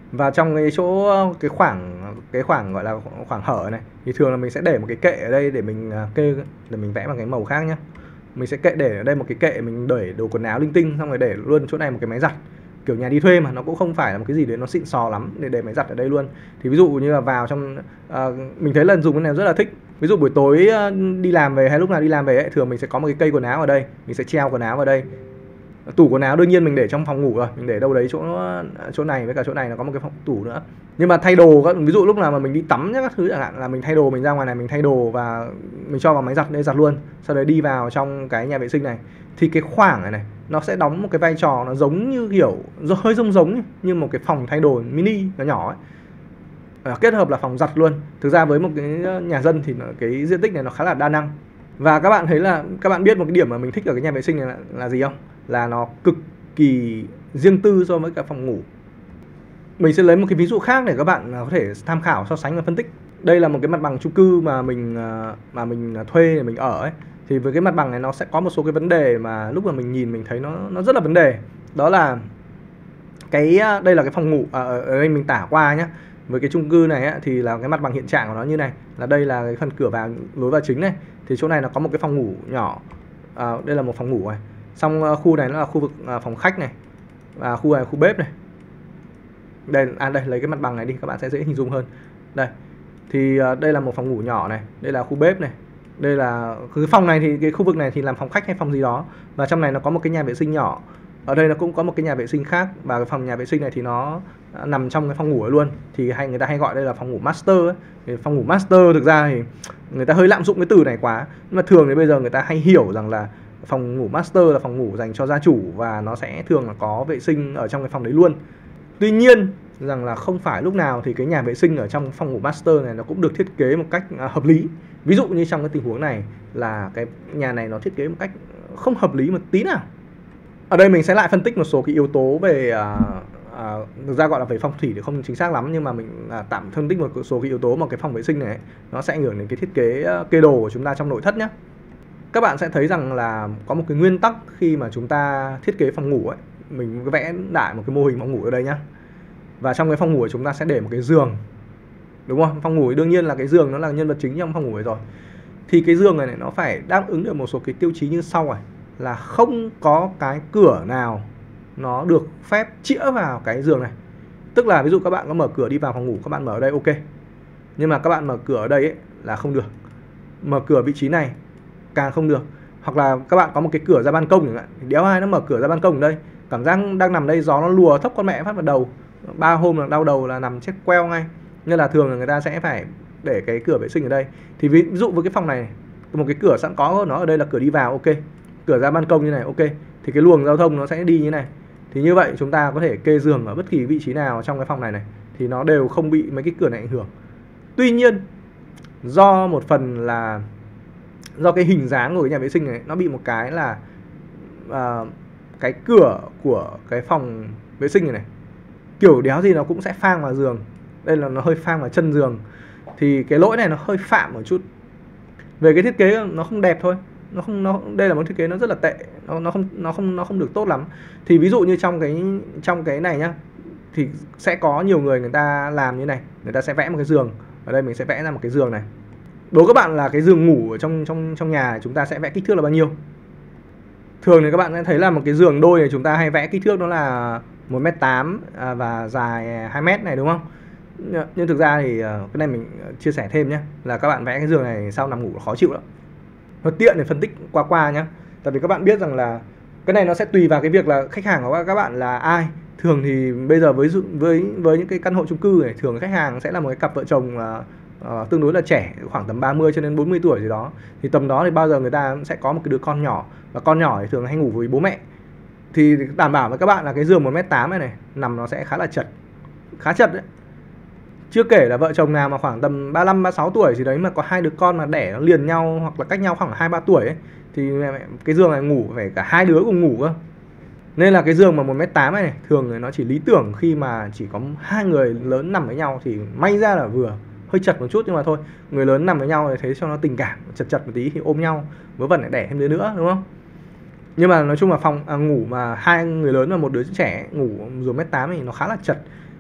Và trong cái chỗ cái khoảng cái khoảng gọi là khoảng hở này thì thường là mình sẽ để một cái kệ ở đây để mình kê, để mình vẽ bằng cái màu khác nhá. Mình sẽ kệ để ở đây một cái kệ mình để đồ quần áo linh tinh, xong rồi để luôn chỗ này một cái máy giặt. Kiểu nhà đi thuê mà nó cũng không phải là một cái gì đấy nó xịn sò lắm, để để máy giặt ở đây luôn. Thì ví dụ như là vào trong uh, mình thấy là dùng cái này rất là thích. Ví dụ buổi tối uh, đi làm về hay lúc nào đi làm về ấy, thường mình sẽ có một cái cây quần áo ở đây, mình sẽ treo quần áo vào đây. Tủ quần áo đương nhiên mình để trong phòng ngủ rồi, mình để đâu đấy chỗ chỗ này với cả chỗ này nó có một cái phòng tủ nữa. Nhưng mà thay đồ, ví dụ lúc nào mà mình đi tắm các thứ chẳng hạn, là mình thay đồ, mình ra ngoài này mình thay đồ và mình cho vào máy giặt để giặt luôn, sau đấy đi vào trong cái nhà vệ sinh này. Thì cái khoảng này này nó sẽ đóng một cái vai trò nó giống như kiểu hơi giống giống như một cái phòng thay đồ mini nhỏ nhỏ ấy. À, kết hợp là phòng giặt luôn. Thực ra với một cái nhà dân thì cái diện tích này nó khá là đa năng. Và các bạn thấy là các bạn biết một cái điểm mà mình thích ở cái nhà vệ sinh này là, là gì không? Là nó cực kỳ riêng tư so với cả phòng ngủ. Mình sẽ lấy một cái ví dụ khác để các bạn có thể tham khảo, so sánh và phân tích. Đây là một cái mặt bằng chung cư mà mình mà mình thuê để mình ở ấy. Thì với cái mặt bằng này nó sẽ có một số cái vấn đề mà lúc mà mình nhìn mình thấy nó nó rất là vấn đề. Đó là cái đây là cái phòng ngủ à, ở đây mình tả qua nhé. Với cái chung cư này ấy, thì là cái mặt bằng hiện trạng của nó như này, là đây là cái phần cửa vào, lối vào chính này. Thì chỗ này nó có một cái phòng ngủ nhỏ. À, đây là một phòng ngủ này. Xong khu này nó là khu vực phòng khách này, và khu này là khu bếp này. Đây, à đây, lấy cái mặt bằng này đi, các bạn sẽ dễ hình dung hơn. Đây, thì đây là một phòng ngủ nhỏ này, đây là khu bếp này. Đây là cái phòng này thì cái khu vực này thì làm phòng khách hay phòng gì đó. Và trong này nó có một cái nhà vệ sinh nhỏ. Ở đây nó cũng có một cái nhà vệ sinh khác. Và cái phòng nhà vệ sinh này thì nó nằm trong cái phòng ngủ ấy luôn. Thì hay người ta hay gọi đây là phòng ngủ master ấy. Thì phòng ngủ master thực ra thì người ta hơi lạm dụng cái từ này quá. Nhưng mà thường thì bây giờ người ta hay hiểu rằng là phòng ngủ master là phòng ngủ dành cho gia chủ, và nó sẽ thường là có vệ sinh ở trong cái phòng đấy luôn. Tuy nhiên rằng là không phải lúc nào thì cái nhà vệ sinh ở trong phòng ngủ master này nó cũng được thiết kế một cách hợp lý. Ví dụ như trong cái tình huống này là cái nhà này nó thiết kế một cách không hợp lý một tí nào. Ở đây mình sẽ lại phân tích một số cái yếu tố về uh, uh, thực ra gọi là về phong thủy thì không chính xác lắm, nhưng mà mình uh, tạm phân tích một số cái yếu tố mà cái phòng vệ sinh này nó sẽ ảnh hưởng đến cái thiết kế uh, kê đồ của chúng ta trong nội thất nhé. Các bạn sẽ thấy rằng là có một cái nguyên tắc khi mà chúng ta thiết kế phòng ngủ ấy. Mình vẽ đại một cái mô hình phòng ngủ ở đây nhá. Và trong cái phòng ngủ của chúng ta sẽ để một cái giường, đúng không? Phòng ngủ đương nhiên là cái giường nó là nhân vật chính trong phòng ngủ ấy rồi. Thì cái giường này, này nó phải đáp ứng được một số cái tiêu chí như sau này. Là không có cái cửa nào nó được phép chĩa vào cái giường này. Tức là ví dụ các bạn có mở cửa đi vào phòng ngủ, các bạn mở ở đây ok. Nhưng mà các bạn mở cửa ở đây ấy, là không được. Mở cửa vị trí này càng không được. Hoặc là các bạn có một cái cửa ra ban công chẳng hạn, đéo ai nó mở cửa ra ban công ở đây, cảm giác đang nằm đây gió nó lùa thốc con mẹ phát vào đầu, ba hôm là đau đầu là nằm chết queo ngay. Nên là thường là người ta sẽ phải để cái cửa vệ sinh ở đây. Thì ví dụ với cái phòng này, một cái cửa sẵn có nó ở đây là cửa đi vào ok, cửa ra ban công như này ok, thì cái luồng giao thông nó sẽ đi như này. Thì như vậy chúng ta có thể kê giường ở bất kỳ vị trí nào trong cái phòng này này, thì nó đều không bị mấy cái cửa này ảnh hưởng. Tuy nhiên do một phần là do cái hình dáng của cái nhà vệ sinh này nó bị một cái là uh, cái cửa của cái phòng vệ sinh này này kiểu đéo gì nó cũng sẽ phang vào giường. Đây là nó hơi phang vào chân giường. Thì cái lỗi này nó hơi phạm một chút. Về cái thiết kế nó không đẹp thôi. Nó không nó đây là một thiết kế nó rất là tệ, nó nó không nó không nó không được tốt lắm. Thì ví dụ như trong cái trong cái này nhá, thì sẽ có nhiều người người ta làm như này, người ta sẽ vẽ một cái giường. Ở đây mình sẽ vẽ ra một cái giường này. Đố các bạn là cái giường ngủ ở trong trong trong nhà chúng ta sẽ vẽ kích thước là bao nhiêu? Thường thì các bạn sẽ thấy là một cái giường đôi này chúng ta hay vẽ kích thước đó là một mét tám và dài hai mét này, đúng không? Nhưng thực ra thì cái này mình chia sẻ thêm nhé, là các bạn vẽ cái giường này sau nằm ngủ khó chịu lắm. Nó tiện để phân tích qua qua nhá. Tại vì các bạn biết rằng là cái này nó sẽ tùy vào cái việc là khách hàng của các bạn là ai. Thường thì bây giờ với với với những cái căn hộ chung cư này, thường khách hàng sẽ là một cái cặp vợ chồng uh, uh, tương đối là trẻ, khoảng tầm ba mươi cho đến bốn mươi tuổi gì đó. Thì tầm đó thì bao giờ người ta sẽ có một cái đứa con nhỏ, và con nhỏ thì thường hay ngủ với bố mẹ. Thì đảm bảo với các bạn là cái giường một mét tám này này nằm nó sẽ khá là chật, khá chật đấy. Chưa kể là vợ chồng nào mà khoảng tầm ba mươi lăm, ba mươi sáu tuổi gì đấy mà có hai đứa con mà đẻ nó liền nhau, hoặc là cách nhau khoảng hai ba tuổi ấy, thì cái giường này ngủ phải cả hai đứa cùng ngủ cơ. Nên là cái giường mà một mét tám này, này thường nó chỉ lý tưởng khi mà chỉ có hai người lớn nằm với nhau thì may ra là vừa, hơi chật một chút nhưng mà thôi, người lớn nằm với nhau thì thấy cho nó tình cảm, chật chật một tí thì ôm nhau, vớ vẩn lại đẻ thêm đứa nữa, đúng không? Nhưng mà nói chung là phòng à, ngủ mà hai người lớn và một đứa trẻ ngủ giường mét tám thì nó khá là chật.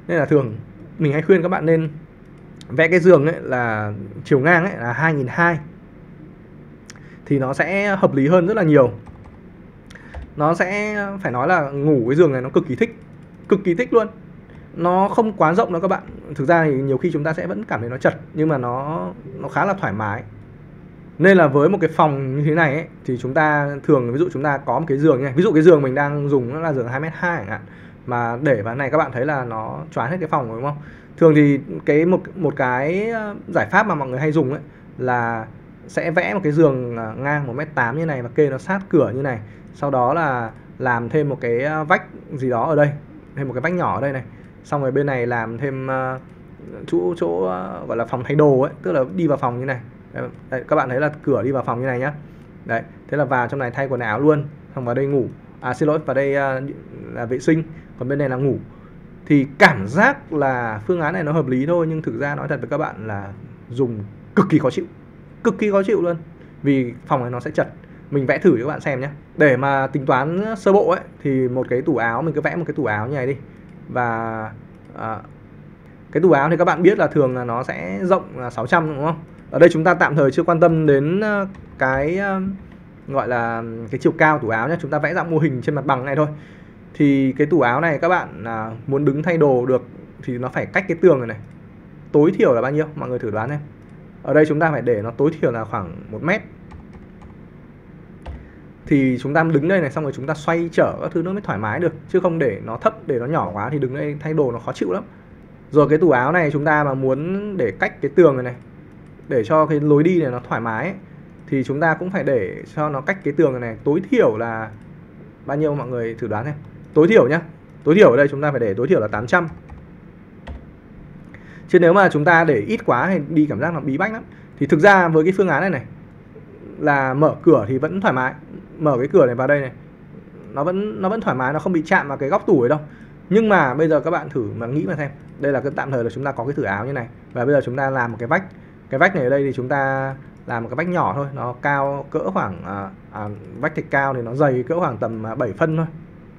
Nên là thường mình hay khuyên các bạn nên vẽ cái giường ấy là chiều ngang ấy là hai nghìn hai trăm thì nó sẽ hợp lý hơn rất là nhiều. Nó sẽ phải nói là ngủ cái giường này nó cực kỳ thích, cực kỳ thích luôn. Nó không quá rộng đâu các bạn. Thực ra thì nhiều khi chúng ta sẽ vẫn cảm thấy nó chật, nhưng mà nó nó khá là thoải mái. Nên là với một cái phòng như thế này ấy, thì chúng ta thường ví dụ chúng ta có một cái giường này, ví dụ cái giường mình đang dùng nó là giường hai mét hai chẳng hạn, mà để vào này các bạn thấy là nó choán hết cái phòng rồi đúng không? Thường thì cái một một cái giải pháp mà mọi người hay dùng ấy là sẽ vẽ một cái giường ngang một mét tám như này và kê nó sát cửa như này. Sau đó là làm thêm một cái vách gì đó ở đây, thêm một cái vách nhỏ ở đây này. Xong rồi bên này làm thêm uh, chỗ chỗ uh, gọi là phòng thay đồ ấy, tức là đi vào phòng như này. Đấy, các bạn thấy là cửa đi vào phòng như này nhá. Đấy, thế là vào trong này thay quần áo luôn, xong vào đây ngủ. À xin lỗi, vào đây uh, là vệ sinh, còn bên này là ngủ. Thì cảm giác là phương án này nó hợp lý thôi, nhưng thực ra nói thật với các bạn là dùng cực kỳ khó chịu. Cực kỳ khó chịu luôn. Vì phòng này nó sẽ chật. Mình vẽ thử cho các bạn xem nhé. Để mà tính toán sơ bộ ấy thì một cái tủ áo, mình cứ vẽ một cái tủ áo như này đi. Và à, cái tủ áo thì các bạn biết là thường là nó sẽ rộng là sáu trăm đúng không? Ở đây chúng ta tạm thời chưa quan tâm đến cái gọi là cái chiều cao tủ áo nhé. Chúng ta vẽ dạng mô hình trên mặt bằng này thôi. Thì cái tủ áo này các bạn à, muốn đứng thay đồ được thì nó phải cách cái tường này này. Tối thiểu là bao nhiêu? Mọi người thử đoán xem. Ở đây chúng ta phải để nó tối thiểu là khoảng một mét. Thì chúng ta đứng đây này, xong rồi chúng ta xoay trở các thứ nó mới thoải mái được. Chứ không để nó thấp, để nó nhỏ quá thì đứng đây thay đồ nó khó chịu lắm. Rồi cái tủ áo này chúng ta mà muốn để cách cái tường này này, để cho cái lối đi này nó thoải mái ấy, thì chúng ta cũng phải để cho nó cách cái tường này, này tối thiểu là bao nhiêu mọi người thử đoán xem. Tối thiểu nhá. Tối thiểu ở đây chúng ta phải để tối thiểu là tám trăm. Chứ nếu mà chúng ta để ít quá thì đi cảm giác nó bí bách lắm. Thì thực ra với cái phương án này này là mở cửa thì vẫn thoải mái. Mở cái cửa này vào đây này, nó vẫn nó vẫn thoải mái, nó không bị chạm vào cái góc tủ ấy đâu. Nhưng mà bây giờ các bạn thử mà nghĩ mà xem. Đây là cái tạm thời là chúng ta có cái thử áo như này. Và bây giờ chúng ta làm một cái vách. Cái vách này ở đây thì chúng ta làm một cái vách nhỏ thôi. Nó cao cỡ khoảng à, à, vách thạch cao thì nó dày cỡ khoảng tầm bảy phân thôi.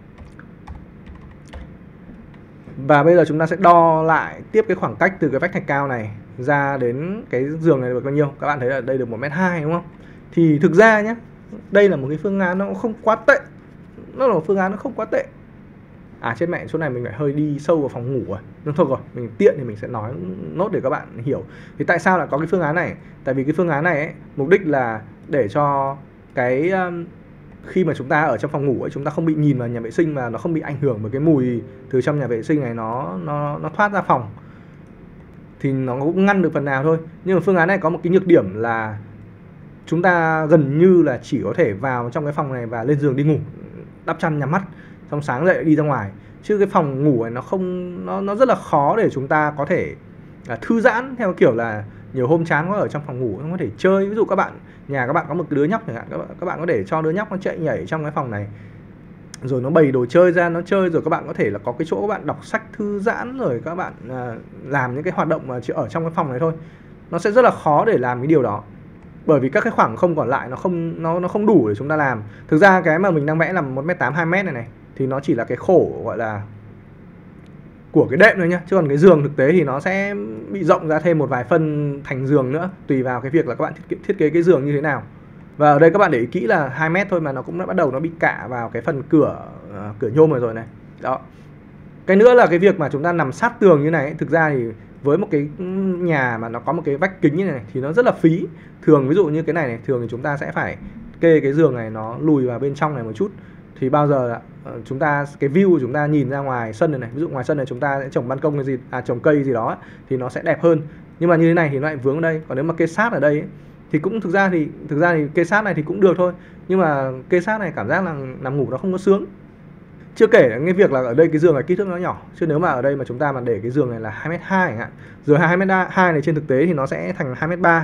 Và bây giờ chúng ta sẽ đo lại tiếp cái khoảng cách từ cái vách thạch cao này ra đến cái giường này được bao nhiêu. Các bạn thấy là đây được một mét hai đúng không? Thì thực ra nhé, đây là một cái phương án nó không quá tệ. Nó là một phương án nó không quá tệ. À chết mẹ, chỗ này mình phải hơi đi sâu vào phòng ngủ rồi. Nhưng thôi rồi, mình tiện thì mình sẽ nói nốt để các bạn hiểu. Thì tại sao lại có cái phương án này? Tại vì cái phương án này ấy, mục đích là để cho cái um, khi mà chúng ta ở trong phòng ngủ ấy, chúng ta không bị nhìn vào nhà vệ sinh mà nó không bị ảnh hưởng bởi cái mùi từ trong nhà vệ sinh này nó nó nó thoát ra phòng. Thì nó cũng ngăn được phần nào thôi. Nhưng mà phương án này có một cái nhược điểm là chúng ta gần như là chỉ có thể vào trong cái phòng này và lên giường đi ngủ, đắp chăn nhắm mắt, xong sáng dậy đi ra ngoài. Chứ cái phòng ngủ này nó không nó nó rất là khó để chúng ta có thể à, thư giãn theo kiểu là nhiều hôm chán quá ở trong phòng ngủ không có thể chơi. Ví dụ các bạn nhà các bạn có một cái đứa nhóc chẳng hạn, các bạn các bạn có thể cho đứa nhóc nó chạy nhảy trong cái phòng này, rồi nó bày đồ chơi ra nó chơi, rồi các bạn có thể là có cái chỗ các bạn đọc sách thư giãn, rồi các bạn à, làm những cái hoạt động mà chỉ ở trong cái phòng này thôi. Nó sẽ rất là khó để làm cái điều đó, bởi vì các cái khoảng không còn lại nó không nó nó không đủ để chúng ta làm. Thực ra cái mà mình đang vẽ là một mét tám, hai mét này này thì nó chỉ là cái khổ gọi là của cái đệm thôi nhá, chứ còn cái giường thực tế thì nó sẽ bị rộng ra thêm một vài phân thành giường nữa, tùy vào cái việc là các bạn thiết kế, thiết kế cái giường như thế nào. Và ở đây các bạn để ý kỹ là hai mét thôi mà nó cũng đã bắt đầu nó bị cạ vào cái phần cửa uh, cửa nhôm rồi rồi này. Đó. Cái nữa là cái việc mà chúng ta nằm sát tường như này ấy, thực ra thì với một cái nhà mà nó có một cái vách kính như này thì nó rất là phí. Thường ví dụ như cái này này, thường thì chúng ta sẽ phải kê cái giường này nó lùi vào bên trong này một chút. Thì bao giờ chúng ta cái view của chúng ta nhìn ra ngoài sân này này, ví dụ ngoài sân này chúng ta sẽ trồng ban công cái gì à trồng cây gì đó thì nó sẽ đẹp hơn. Nhưng mà như thế này thì nó lại vướng ở đây. Còn nếu mà kê sát ở đây ấy, thì cũng thực ra thì thực ra thì kê sát này thì cũng được thôi. Nhưng mà kê sát này cảm giác là nằm ngủ nó không có sướng. Chưa kể cái việc là ở đây cái giường này kích thước nó nhỏ. Chứ nếu mà ở đây mà chúng ta mà để cái giường này là hai mét hai chẳng hạn, rồi hai mét hai này trên thực tế thì nó sẽ thành hai mét ba.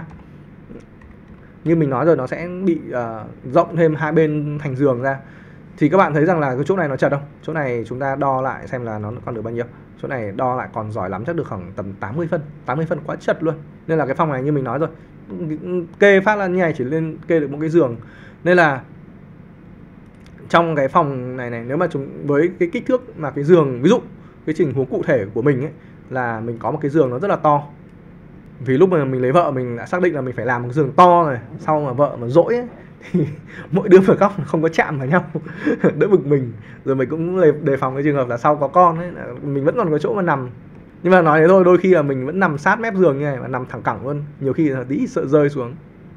Như mình nói rồi, nó sẽ bị uh, rộng thêm hai bên thành giường ra. Thì các bạn thấy rằng là cái chỗ này nó chật không? Chỗ này chúng ta đo lại xem là nó còn được bao nhiêu. Chỗ này đo lại còn giỏi lắm chắc được khoảng tầm tám mươi phân. tám mươi phân quá chật luôn. Nên là cái phòng này như mình nói rồi, kê phát là như này chỉ lên kê được một cái giường. Nên là trong cái phòng này này, nếu mà chúng với cái kích thước mà cái giường, ví dụ cái tình huống cụ thể của mình ấy là mình có một cái giường nó rất là to. Vì lúc mà mình lấy vợ mình đã xác định là mình phải làm một cái giường to rồi, sau mà vợ mà dỗi ấy, thì mỗi đứa một góc không có chạm vào nhau đỡ bực mình. Rồi mình cũng đề phòng cái trường hợp là sau có con ấy, mình vẫn còn có chỗ mà nằm. Nhưng mà nói thế thôi, đôi khi là mình vẫn nằm sát mép giường như này và nằm thẳng cẳng luôn, nhiều khi là tí sợ rơi xuống.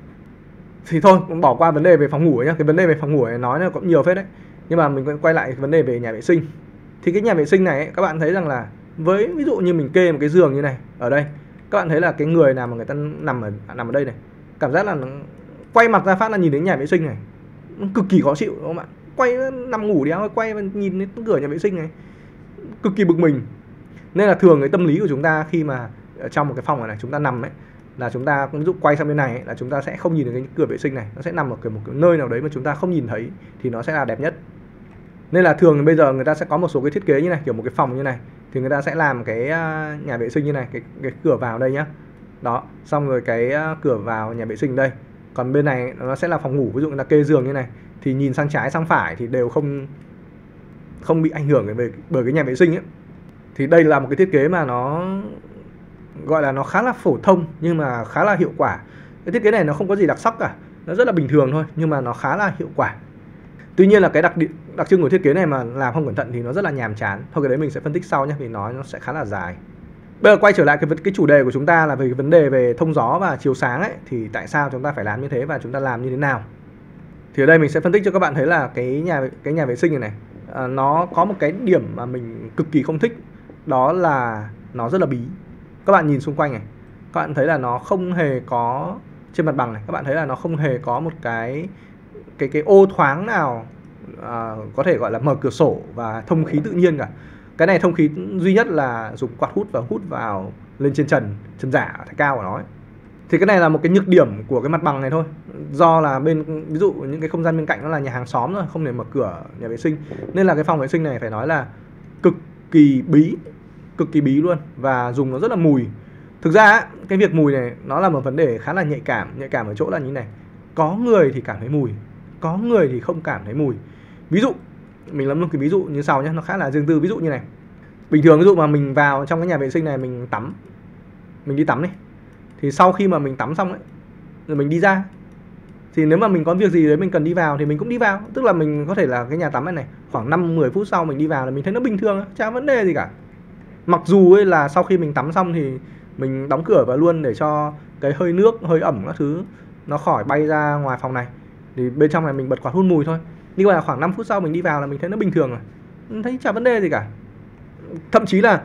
Thì thôi, cũng bỏ qua vấn đề về phòng ngủ ấy nhá. Cái vấn đề về phòng ngủ này nói là cũng nhiều phết đấy. Nhưng mà mình vẫn quay lại vấn đề về nhà vệ sinh. Thì cái nhà vệ sinh này ấy, các bạn thấy rằng là với ví dụ như mình kê một cái giường như này ở đây, các bạn thấy là cái người nào mà người ta nằm ở nằm ở đây này, cảm giác là nó quay mặt ra phát là nhìn đến nhà vệ sinh này, nó cực kỳ khó chịu đúng không ạ? Quay nằm ngủ đéo quay và nhìn đến cửa nhà vệ sinh này, cực kỳ bực mình. Nên là thường cái tâm lý của chúng ta khi mà ở trong một cái phòng này, này chúng ta nằm ấy, là chúng ta ví dụ quay sang bên này ấy, là chúng ta sẽ không nhìn được cái cửa vệ sinh này, nó sẽ nằm ở một cái nơi nào đấy mà chúng ta không nhìn thấy thì nó sẽ là đẹp nhất. Nên là thường bây giờ người ta sẽ có một số cái thiết kế như này, kiểu một cái phòng như này thì người ta sẽ làm cái nhà vệ sinh như này, cái, cái cửa vào đây nhá. Đó, xong rồi cái cửa vào nhà vệ sinh đây. Còn bên này nó sẽ là phòng ngủ, ví dụ người ta kê giường như này thì nhìn sang trái sang phải thì đều không không bị ảnh hưởng về bởi cái nhà vệ sinh ấy. Thì đây là một cái thiết kế mà nó gọi là nó khá là phổ thông nhưng mà khá là hiệu quả. Cái thiết kế này nó không có gì đặc sắc cả, nó rất là bình thường thôi nhưng mà nó khá là hiệu quả. Tuy nhiên là cái đặc đặc trưng của thiết kế này mà làm không cẩn thận thì nó rất là nhàm chán. Thôi cái đấy mình sẽ phân tích sau nhé, vì nói nó sẽ khá là dài. Bây giờ quay trở lại cái cái chủ đề của chúng ta là về cái vấn đề về thông gió và chiếu sáng ấy, thì tại sao chúng ta phải làm như thế và chúng ta làm như thế nào? Thì ở đây mình sẽ phân tích cho các bạn thấy là cái nhà cái nhà vệ sinh này này à, nó có một cái điểm mà mình cực kỳ không thích, đó là nó rất là bí. Các bạn nhìn xung quanh này, các bạn thấy là nó không hề có trên mặt bằng này, các bạn thấy là nó không hề có một cái cái cái ô thoáng nào à, có thể gọi là mở cửa sổ và thông khí tự nhiên cả. Cái này thông khí duy nhất là dùng quạt hút và hút vào lên trên trần trần giả thái cao của nó ấy. Thì cái này là một cái nhược điểm của cái mặt bằng này thôi. Do là bên ví dụ những cái không gian bên cạnh nó là nhà hàng xóm rồi, không thể mở cửa nhà vệ sinh, nên là cái phòng vệ sinh này phải nói là cực kỳ bí, cực kỳ bí luôn, và dùng nó rất là mùi. Thực ra cái việc mùi này nó là một vấn đề khá là nhạy cảm. Nhạy cảm ở chỗ là như này, có người thì cảm thấy mùi, có người thì không cảm thấy mùi. Ví dụ mình lấy một cái ví dụ như sau nhé, nó khá là riêng tư. Ví dụ như này, bình thường ví dụ mà mình vào trong cái nhà vệ sinh này mình tắm, mình đi tắm đi, thì sau khi mà mình tắm xong ấy rồi mình đi ra, thì nếu mà mình có việc gì đấy mình cần đi vào thì mình cũng đi vào. Tức là mình có thể là cái nhà tắm này này khoảng năm mười phút sau mình đi vào là mình thấy nó bình thường, chả vấn đề gì cả. Mặc dù ấy là sau khi mình tắm xong thì mình đóng cửa vào luôn để cho cái hơi nước, hơi ẩm các thứ nó khỏi bay ra ngoài phòng này, thì bên trong này mình bật quạt hút mùi thôi. Nhưng mà khoảng năm phút sau mình đi vào là mình thấy nó bình thường rồi, mình thấy chả vấn đề gì cả. Thậm chí là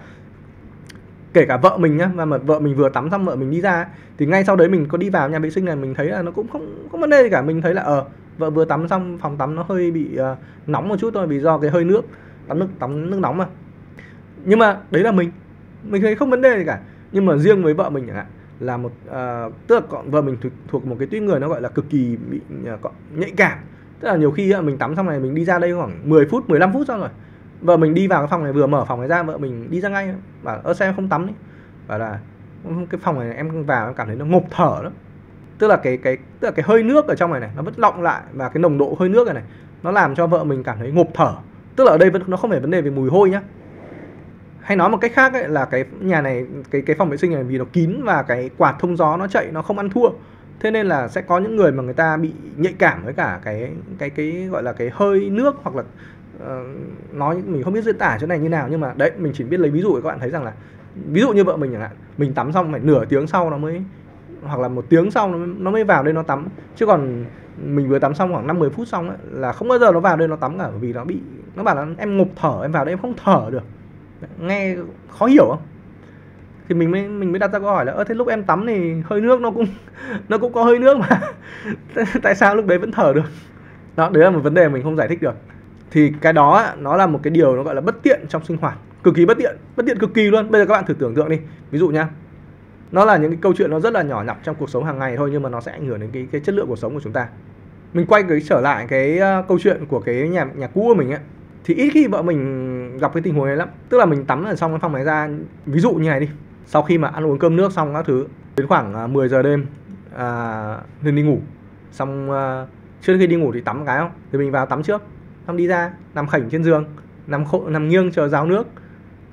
kể cả vợ mình nhá, mà vợ mình vừa tắm xong vợ mình đi ra thì ngay sau đấy mình có đi vào nhà vệ sinh này, mình thấy là nó cũng không có vấn đề gì cả. Mình thấy là ờ vợ vừa tắm xong phòng tắm nó hơi bị uh, nóng một chút thôi, vì do cái hơi nước tắm nước tắm nước nóng mà. Nhưng mà đấy là mình mình thấy không vấn đề gì cả. Nhưng mà riêng với vợ mình chẳng hạn là một uh, tức là vợ mình thuộc, thuộc một cái tuýp người nó gọi là cực kỳ bị uh, nhạy cảm. Tức là nhiều khi uh, mình tắm xong này mình đi ra đây khoảng mười phút mười lăm phút xong rồi, vợ mình đi vào cái phòng này, vừa mở phòng này ra vợ mình đi ra ngay, bảo ơ sao em không tắm đi, bảo là cái phòng này em vào em cảm thấy nó ngộp thở lắm. Tức là cái cái tức là cái hơi nước ở trong này này nó vẫn đọng lại, và cái nồng độ hơi nước này này nó làm cho vợ mình cảm thấy ngộp thở. Tức là ở đây vẫn nó không phải vấn đề về mùi hôi nhá. Hay nói một cách khác ấy, là cái nhà này, cái cái phòng vệ sinh này vì nó kín và cái quạt thông gió nó chạy nó không ăn thua, thế nên là sẽ có những người mà người ta bị nhạy cảm với cả cái cái cái gọi là cái hơi nước, hoặc là uh, nói mình không biết diễn tả chỗ này như nào, nhưng mà đấy mình chỉ biết lấy ví dụ để các bạn thấy rằng là ví dụ như vợ mình chẳng hạn, mình tắm xong phải nửa tiếng sau nó mới, hoặc là một tiếng sau nó mới, nó mới vào đây nó tắm, chứ còn mình vừa tắm xong khoảng năm mười phút xong ấy, là không bao giờ nó vào đây nó tắm cả, bởi vì nó bị nó bảo là em ngộp thở, em vào đây em không thở được. Nghe khó hiểu không? Thì mình mới mình mới đặt ra câu hỏi là ơ thế lúc em tắm thì hơi nước nó cũng nó cũng có hơi nước mà tại sao lúc đấy vẫn thở được? Đó, đấy là một vấn đề mình không giải thích được. Thì cái đó nó là một cái điều nó gọi là bất tiện trong sinh hoạt, cực kỳ bất tiện, bất tiện cực kỳ luôn. Bây giờ các bạn thử tưởng tượng đi, ví dụ nhá, nó là những cái câu chuyện nó rất là nhỏ nhặt trong cuộc sống hàng ngày thôi, nhưng mà nó sẽ ảnh hưởng đến cái cái chất lượng cuộc sống của chúng ta. Mình quay cái trở lại cái uh, câu chuyện của cái nhà nhà cũ của mình ấy, thì ít khi vợ mình gặp cái tình huống này lắm. Tức là mình tắm ở trong cái phòng này ra, ví dụ như này đi, sau khi mà ăn uống cơm nước xong các thứ, đến khoảng mười giờ đêm à, nên đi ngủ. Xong à, trước khi đi ngủ thì tắm cái không, thì mình vào tắm trước, xong đi ra nằm khảnh trên giường, nằm khổ, nằm nghiêng chờ ráo nước.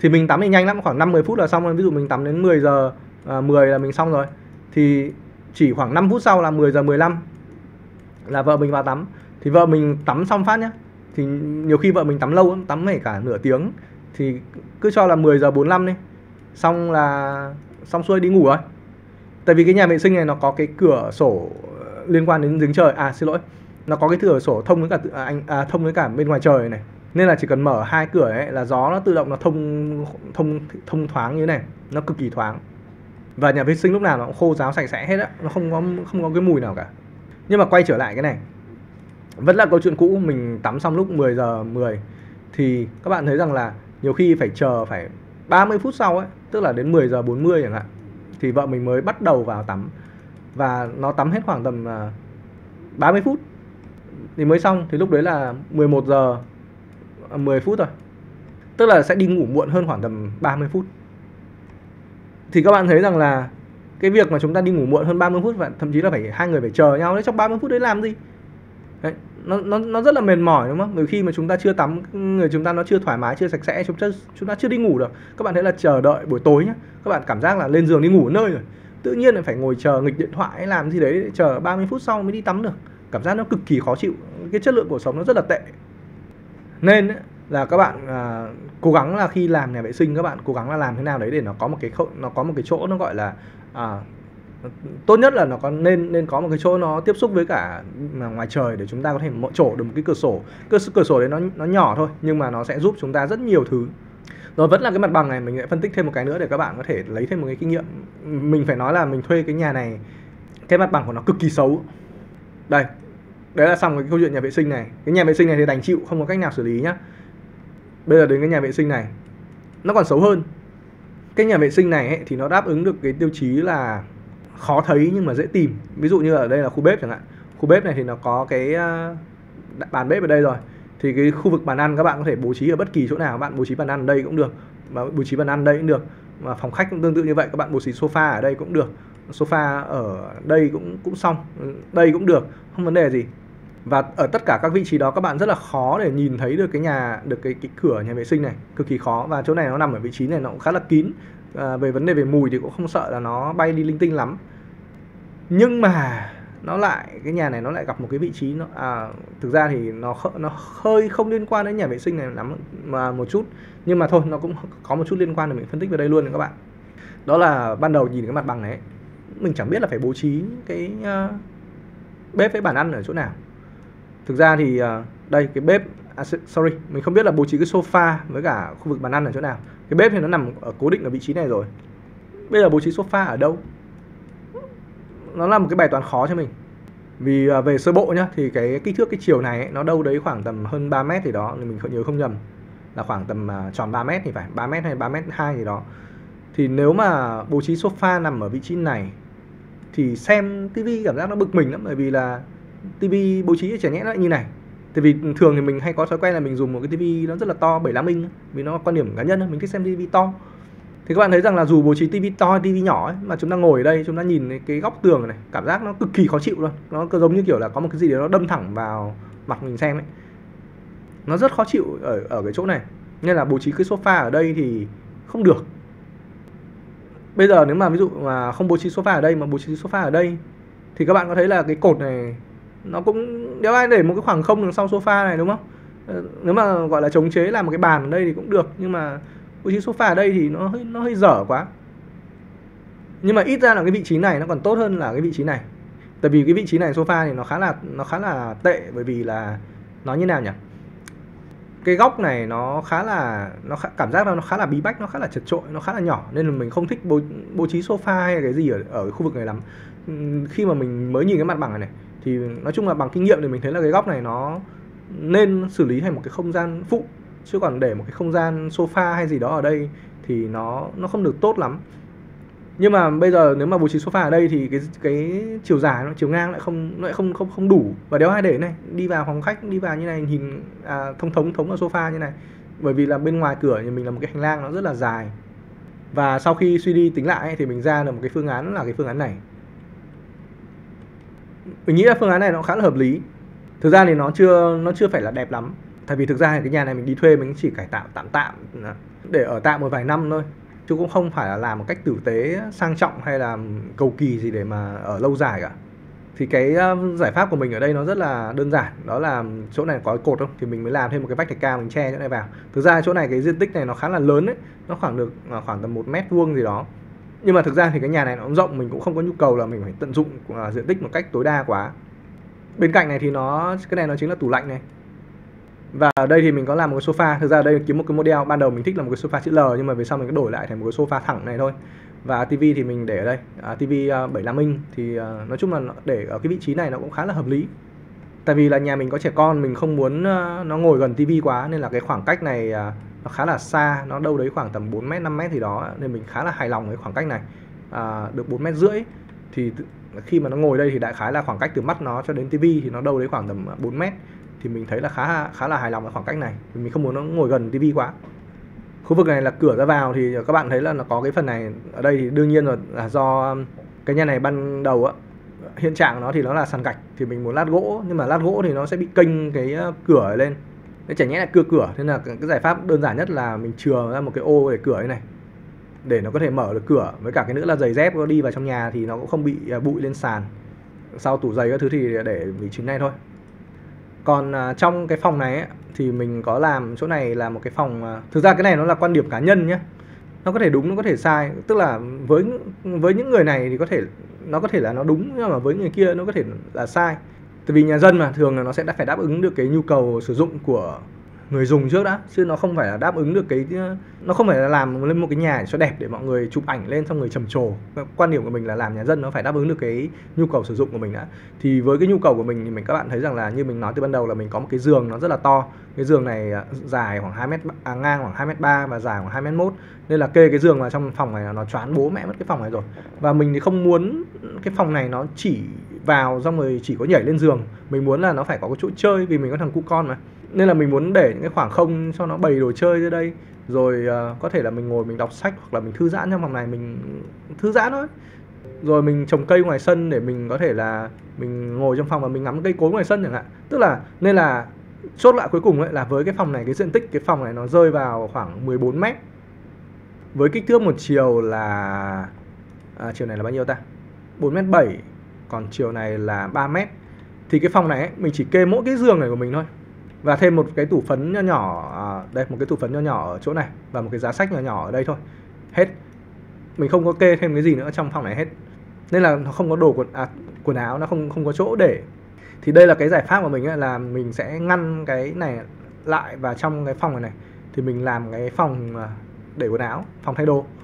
Thì mình tắm thì nhanh lắm, khoảng năm mười phút là xong. Ví dụ mình tắm đến mười giờ à, mười là mình xong rồi. Thì chỉ khoảng năm phút sau là mười giờ mười lăm là vợ mình vào tắm. Thì vợ mình tắm xong phát nhá. Thì nhiều khi vợ mình tắm lâu, tắm phải cả nửa tiếng. Thì cứ cho là mười giờ bốn mươi lăm đi, xong là xong xuôi đi ngủ rồi. Tại vì cái nhà vệ sinh này nó có cái cửa sổ liên quan đến giếng trời. À xin lỗi, nó có cái cửa sổ thông với cả à, anh à, thông với cả bên ngoài trời này. Nên là chỉ cần mở hai cửa ấy là gió nó tự động nó thông thông thông thoáng như thế này, nó cực kỳ thoáng. Và nhà vệ sinh lúc nào nó cũng khô ráo sạch sẽ hết á, nó không có không có cái mùi nào cả. Nhưng mà quay trở lại cái này, vẫn là câu chuyện cũ, mình tắm xong lúc mười giờ mười thì các bạn thấy rằng là nhiều khi phải chờ phải ba mươi phút sau ấy, tức là đến mười giờ bốn mươi chẳng hạn, thì vợ mình mới bắt đầu vào tắm. Và nó tắm hết khoảng tầm ba mươi phút thì mới xong. Thì lúc đấy là mười một giờ mười phút rồi, tức là sẽ đi ngủ muộn hơn khoảng tầm ba mươi phút. Thì các bạn thấy rằng là cái việc mà chúng ta đi ngủ muộn hơn ba mươi phút, và thậm chí là phải hai người phải chờ nhau đấy, trong ba mươi phút đấy làm gì đấy, nó, nó, nó rất là mệt mỏi đúng không? Bởi khi mà chúng ta chưa tắm, người chúng ta nó chưa thoải mái, chưa sạch sẽ, chúng ta, chúng ta chưa đi ngủ được. Các bạn thấy là chờ đợi buổi tối nhá, các bạn cảm giác là lên giường đi ngủ nơi rồi, tự nhiên lại phải ngồi chờ nghịch điện thoại hay làm gì đấy, chờ ba mươi phút sau mới đi tắm được. Cảm giác nó cực kỳ khó chịu, cái chất lượng cuộc sống nó rất là tệ. Nên ấy, là các bạn à, cố gắng là khi làm nhà vệ sinh, các bạn cố gắng là làm thế nào đấy để nó có một cái nó có một cái chỗ nó gọi là à, tốt nhất là nó có nên nên có một cái chỗ nó tiếp xúc với cả ngoài trời để chúng ta có thể trổ được một cái cửa sổ. Cửa, cửa sổ đấy nó nó nhỏ thôi nhưng mà nó sẽ giúp chúng ta rất nhiều thứ. Rồi vẫn là cái mặt bằng này, mình sẽ phân tích thêm một cái nữa để các bạn có thể lấy thêm một cái kinh nghiệm. Mình phải nói là mình thuê cái nhà này, cái mặt bằng của nó cực kỳ xấu. Đây, đấy là xong cái câu chuyện nhà vệ sinh này. Cái nhà vệ sinh này thì đành chịu, không có cách nào xử lý nhá. Bây giờ đến cái nhà vệ sinh này, nó còn xấu hơn. Cái nhà vệ sinh này ấy, thì nó đáp ứng được cái tiêu chí là khó thấy nhưng mà dễ tìm. Ví dụ như ở đây là khu bếp chẳng hạn. Khu bếp này thì nó có cái bàn bếp ở đây rồi. Thì cái khu vực bàn ăn các bạn có thể bố trí ở bất kỳ chỗ nào. Các bạn bố trí bàn ăn ở đây cũng được, và bố trí bàn ăn đây cũng được. Và phòng khách cũng tương tự như vậy, các bạn bố trí sofa ở đây cũng được, sofa ở đây cũng cũng xong, đây cũng được, không vấn đề gì. Và ở tất cả các vị trí đó các bạn rất là khó để nhìn thấy được cái nhà được cái, cái cửa nhà vệ sinh này, cực kỳ khó. Và chỗ này nó nằm ở vị trí này nó cũng khá là kín. À, về vấn đề về mùi thì cũng không sợ là nó bay đi linh tinh lắm. Nhưng mà nó lại cái nhà này nó lại gặp một cái vị trí nó à, thực ra thì nó nó hơi không liên quan đến nhà vệ sinh này lắm mà một chút, nhưng mà thôi nó cũng có một chút liên quan, để mình phân tích vào đây luôn các bạn. Đó là ban đầu nhìn cái mặt bằng này, mình chẳng biết là phải bố trí cái uh, bếp với bàn ăn ở chỗ nào. Thực ra thì uh, đây cái bếp à, sorry mình không biết là bố trí cái sofa với cả khu vực bàn ăn ở chỗ nào. Cái bếp thì nó nằm ở cố định ở vị trí này rồi. Bây giờ bố trí sofa ở đâu? Nó là một cái bài toán khó cho mình. Vì uh, về sơ bộ nhá, thì cái kích thước cái chiều này ấy, nó đâu đấy khoảng tầm hơn ba mét thì đó, mình không nhớ không nhầm là khoảng tầm uh, tròn ba mét thì phải, ba mét hay ba mét hai gì đó. Thì nếu mà bố trí sofa nằm ở vị trí này thì xem tivi cảm giác nó bực mình lắm, bởi vì là tivi bố trí chả nhẽ nó lại như này. Tại vì thường thì mình hay có thói quen là mình dùng một cái tivi nó rất là to, bảy mươi lăm inch, vì nó quan điểm cá nhân, mình thích xem tivi to. Thì các bạn thấy rằng là dù bố trí tivi to hay tivi nhỏ ấy, mà chúng ta ngồi ở đây, chúng ta nhìn cái góc tường này, cảm giác nó cực kỳ khó chịu luôn. Nó giống như kiểu là có một cái gì đó nó đâm thẳng vào mặt mình xem ấy. Nó rất khó chịu ở, ở cái chỗ này. Nên là bố trí cái sofa ở đây thì không được. Bây giờ nếu mà ví dụ mà không bố trí sofa ở đây mà bố trí sofa ở đây thì các bạn có thấy là cái cột này nó cũng đéo ai để một cái khoảng không đằng sau sofa này đúng không? Nếu mà gọi là chống chế làm một cái bàn ở đây thì cũng được, nhưng mà bố trí sofa ở đây thì nó hơi nó hơi dở quá. Nhưng mà ít ra là cái vị trí này nó còn tốt hơn là cái vị trí này. Tại vì cái vị trí này sofa thì nó khá là nó khá là tệ, bởi vì là nó như nào nhỉ? Cái góc này nó khá là nó khá, cảm giác là nó khá là bí bách, nó khá là chật chội, nó khá là nhỏ, nên là mình không thích bố, bố trí sofa hay là cái gì ở ở khu vực này lắm. Khi mà mình mới nhìn cái mặt bằng này, này thì nói chung là bằng kinh nghiệm thì mình thấy là cái góc này nó nên xử lý thành một cái không gian phụ, chứ còn để một cái không gian sofa hay gì đó ở đây thì nó nó không được tốt lắm. Nhưng mà bây giờ nếu mà bố trí sofa ở đây thì cái cái chiều dài nó chiều ngang lại không nó lại không không không đủ, và đéo ai để này, đi vào phòng khách đi vào như này nhìn à, thông thống thống ở sofa như này, bởi vì là bên ngoài cửa nhà mình là một cái hành lang nó rất là dài. Và sau khi suy đi tính lại thì mình ra được một cái phương án là cái phương án này. Mình nghĩ là phương án này nó khá là hợp lý. Thực ra thì nó chưa nó chưa phải là đẹp lắm. Tại vì thực ra cái nhà này mình đi thuê mình chỉ cải tạo tạm tạm để ở tạm một vài năm thôi, chứ cũng không phải là làm một cách tử tế, sang trọng hay là cầu kỳ gì để mà ở lâu dài cả. Thì cái giải pháp của mình ở đây nó rất là đơn giản, đó là chỗ này có cái cột không thì mình mới làm thêm một cái vách thạch cao mình che chỗ này vào. Thực ra chỗ này cái diện tích này nó khá là lớn đấy, nó khoảng được khoảng tầm một mét vuông gì đó. Nhưng mà thực ra thì cái nhà này nó cũng rộng, mình cũng không có nhu cầu là mình phải tận dụng diện tích một cách tối đa quá. Bên cạnh này thì nó cái này nó chính là tủ lạnh này. Và ở đây thì mình có làm một cái sofa. Thực ra ở đây kiếm một cái model ban đầu mình thích là một cái sofa chữ L, nhưng mà về sau mình có đổi lại thành một cái sofa thẳng này thôi. Và tivi thì mình để ở đây, à, tivi bảy mươi lăm inch thì uh, nói chung là để ở cái vị trí này nó cũng khá là hợp lý. Tại vì là nhà mình có trẻ con, mình không muốn uh, nó ngồi gần tivi quá, nên là cái khoảng cách này uh, nó khá là xa, nó đâu đấy khoảng tầm bốn mét, năm mét gì đó, nên mình khá là hài lòng với khoảng cách này. Uh, được bốn mét rưỡi thì khi mà nó ngồi đây thì đại khái là khoảng cách từ mắt nó cho đến tivi thì nó đâu đấy khoảng tầm bốn mét, thì mình thấy là khá khá là hài lòng với khoảng cách này. Mình không muốn nó ngồi gần tivi quá. Khu vực này là cửa ra vào thì các bạn thấy là nó có cái phần này ở đây thì đương nhiên rồi, là do cái nhà này ban đầu á, hiện trạng của nó thì nó là sàn gạch, thì mình muốn lát gỗ, nhưng mà lát gỗ thì nó sẽ bị kênh cái cửa lên, nó chả nhẽ là cưa cửa. Thế là cái giải pháp đơn giản nhất là mình chừa ra một cái ô để cửa này này, để nó có thể mở được cửa. Với cả cái nữa là giày dép có đi vào trong nhà thì nó cũng không bị bụi lên sàn. Sau tủ giày các thứ thì để vị trí này thôi. Còn uh, trong cái phòng này ấy, thì mình có làm chỗ này là một cái phòng uh, thực ra cái này nó là quan điểm cá nhân nhé, nó có thể đúng nó có thể sai, tức là với với những người này thì có thể nó có thể là nó đúng, nhưng mà với người kia nó có thể là sai. Tại vì nhà dân mà thường là nó sẽ đã phải đáp ứng được cái nhu cầu sử dụng của người dùng trước đã, chứ nó không phải là đáp ứng được cái nó không phải là làm lên một cái nhà cho đẹp để mọi người chụp ảnh lên xong người trầm trồ. Quan điểm của mình là làm nhà dân nó phải đáp ứng được cái nhu cầu sử dụng của mình đã. Thì với cái nhu cầu của mình thì mình các bạn thấy rằng là như mình nói từ ban đầu là mình có một cái giường nó rất là to. Cái giường này dài khoảng hai mét, à, ngang khoảng hai mét ba và dài khoảng hai mét một, nên là kê cái giường vào trong phòng này là nó choán bố mẹ mất cái phòng này rồi. Và mình thì không muốn cái phòng này nó chỉ vào xong rồi chỉ có nhảy lên giường, mình muốn là nó phải có cái chỗ chơi, vì mình có thằng cu con mà, nên là mình muốn để những cái khoảng không cho nó bày đồ chơi ra đây, rồi uh, có thể là mình ngồi mình đọc sách hoặc là mình thư giãn trong phòng này, mình thư giãn thôi. Rồi mình trồng cây ngoài sân để mình có thể là mình ngồi trong phòng và mình ngắm cây cối ngoài sân chẳng hạn. Tức là nên là chốt lại cuối cùng ấy là với cái phòng này, cái diện tích cái phòng này nó rơi vào khoảng mười bốn mét, với kích thước một chiều là à, chiều này là bao nhiêu ta, bốn mét bảy, còn chiều này là ba mét. Thì cái phòng này ấy, mình chỉ kê mỗi cái giường này của mình thôi, và thêm một cái tủ phấn nho nhỏ à, đây, một cái tủ phấn nho nhỏ ở chỗ này, và một cái giá sách nhỏ nhỏ ở đây thôi, hết. Mình không có kê thêm cái gì nữa trong phòng này hết, nên là nó không có đồ quần, à, quần áo, nó không không có chỗ để. Thì đây là cái giải pháp của mình ấy, là mình sẽ ngăn cái này lại, và trong cái phòng này này thì mình làm cái phòng để quần áo, phòng thay đồ.